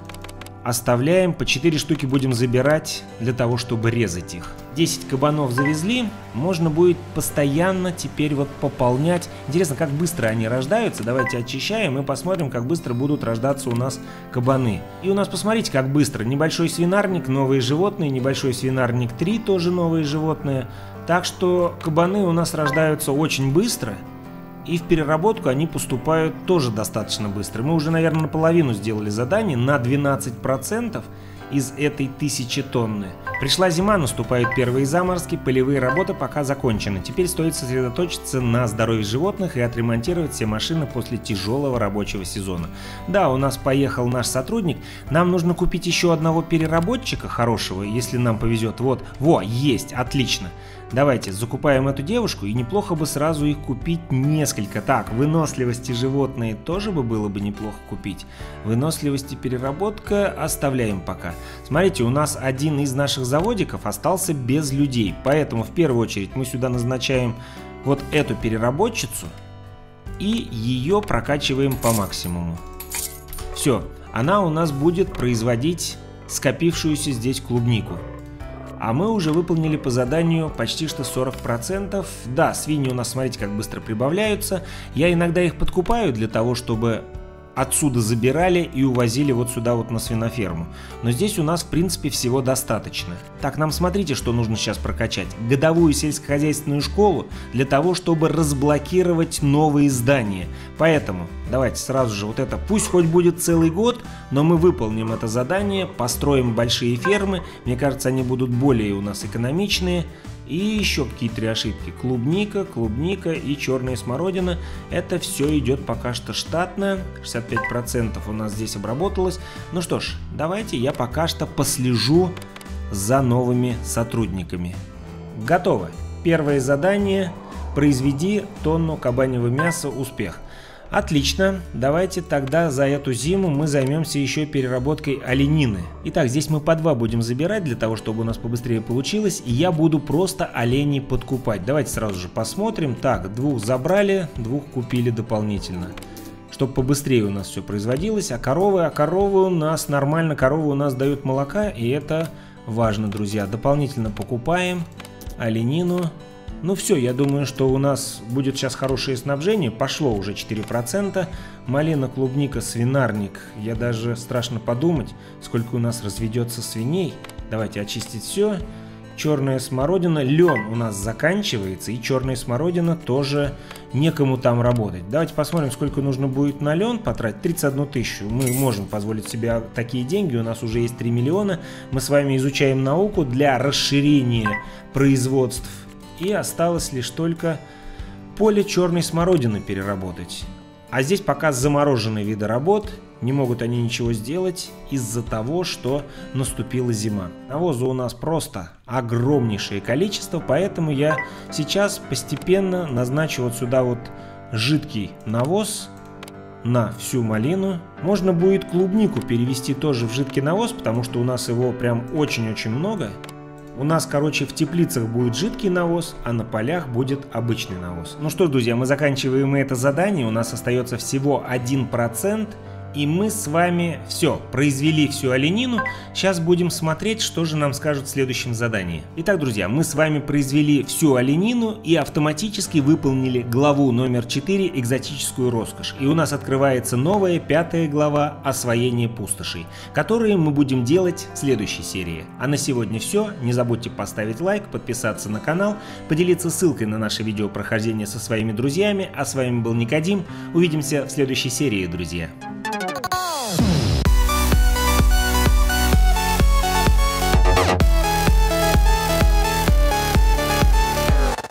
оставляем. По четыре штуки будем забирать для того, чтобы резать их. десять кабанов завезли. Можно будет постоянно теперь вот пополнять. Интересно, как быстро они рождаются. Давайте очищаем и посмотрим, как быстро будут рождаться у нас кабаны. И у нас, посмотрите, как быстро. Небольшой свинарник, новые животные. Небольшой свинарник три, тоже новые животные. Так что кабаны у нас рождаются очень быстро. И в переработку они поступают тоже достаточно быстро. Мы уже, наверное, наполовину сделали задание, на двенадцать процентов из этой тысячи тонны. Пришла зима, наступают первые заморозки, полевые работы пока закончены. Теперь стоит сосредоточиться на здоровье животных и отремонтировать все машины после тяжелого рабочего сезона. Да, у нас поехал наш сотрудник. Нам нужно купить еще одного переработчика хорошего, если нам повезет. Вот, во, есть, отлично. Давайте закупаем эту девушку, и неплохо бы сразу их купить несколько. Так, выносливости животные тоже бы было бы неплохо купить. Выносливости переработка оставляем пока. Смотрите, у нас один из наших заводиков остался без людей. Поэтому в первую очередь мы сюда назначаем вот эту переработчицу и ее прокачиваем по максимуму. Все, она у нас будет производить скопившуюся здесь клубнику. А мы уже выполнили по заданию почти что сорок процентов. Да, свиньи у нас, смотрите, как быстро прибавляются. Я иногда их подкупаю для того, чтобы отсюда забирали и увозили вот сюда вот на свиноферму. Но здесь у нас в принципе всего достаточно. Так, нам смотрите, что нужно сейчас прокачать. Годовую сельскохозяйственную школу для того, чтобы разблокировать новые здания. Поэтому давайте сразу же вот это, пусть хоть будет целый год, но мы выполним это задание, построим большие фермы. Мне кажется, они будут более у нас экономичные. И еще какие три ошибки. Клубника, клубника и черная смородина. Это все идет пока что штатно. шестьдесят пять процентов у нас здесь обработалось. Ну что ж, давайте я пока что послежу за новыми сотрудниками. Готово. Первое задание. Произведи тонну кабаньего мяса. Успех. Отлично, давайте тогда за эту зиму мы займемся еще переработкой оленины. Итак, здесь мы по два будем забирать для того, чтобы у нас побыстрее получилось. И я буду просто оленей подкупать. Давайте сразу же посмотрим. Так, двух забрали, двух купили дополнительно. Чтобы побыстрее у нас все производилось. А коровы, а коровы у нас нормально, коровы у нас дают молока. И это важно, друзья. Дополнительно покупаем оленину. Ну все, я думаю, что у нас будет сейчас хорошее снабжение. Пошло уже четыре процента. Малина, клубника, свинарник. Я даже страшно подумать, сколько у нас разведется свиней. Давайте очистить все. Черная смородина. Лен у нас заканчивается. И черная смородина тоже некому там работать. Давайте посмотрим, сколько нужно будет на лен потратить. тридцать одну тысячу. Мы можем позволить себе такие деньги. У нас уже есть три миллиона. Мы с вами изучаем науку для расширения производств. И осталось лишь только поле черной смородины переработать. А здесь пока замороженные виды работ, не могут они ничего сделать из-за того, что наступила зима. Навоза у нас просто огромнейшее количество, поэтому я сейчас постепенно назначу вот сюда вот жидкий навоз на всю малину. Можно будет клубнику перевести тоже в жидкий навоз, потому что у нас его прям очень-очень много. У нас, короче, в теплицах будет жидкий навоз, а на полях будет обычный навоз. Ну что ж, друзья, мы заканчиваем это задание. У нас остается всего один процент. И мы с вами все, произвели всю оленину. Сейчас будем смотреть, что же нам скажут в следующем задании. Итак, друзья, мы с вами произвели всю оленину и автоматически выполнили главу номер четыре «Экзотическую роскошь». И у нас открывается новая пятая глава «Освоение пустошей», которые мы будем делать в следующей серии. А на сегодня все. Не забудьте поставить лайк, подписаться на канал, поделиться ссылкой на наше видео прохождение со своими друзьями. А с вами был Никодим. Увидимся в следующей серии, друзья.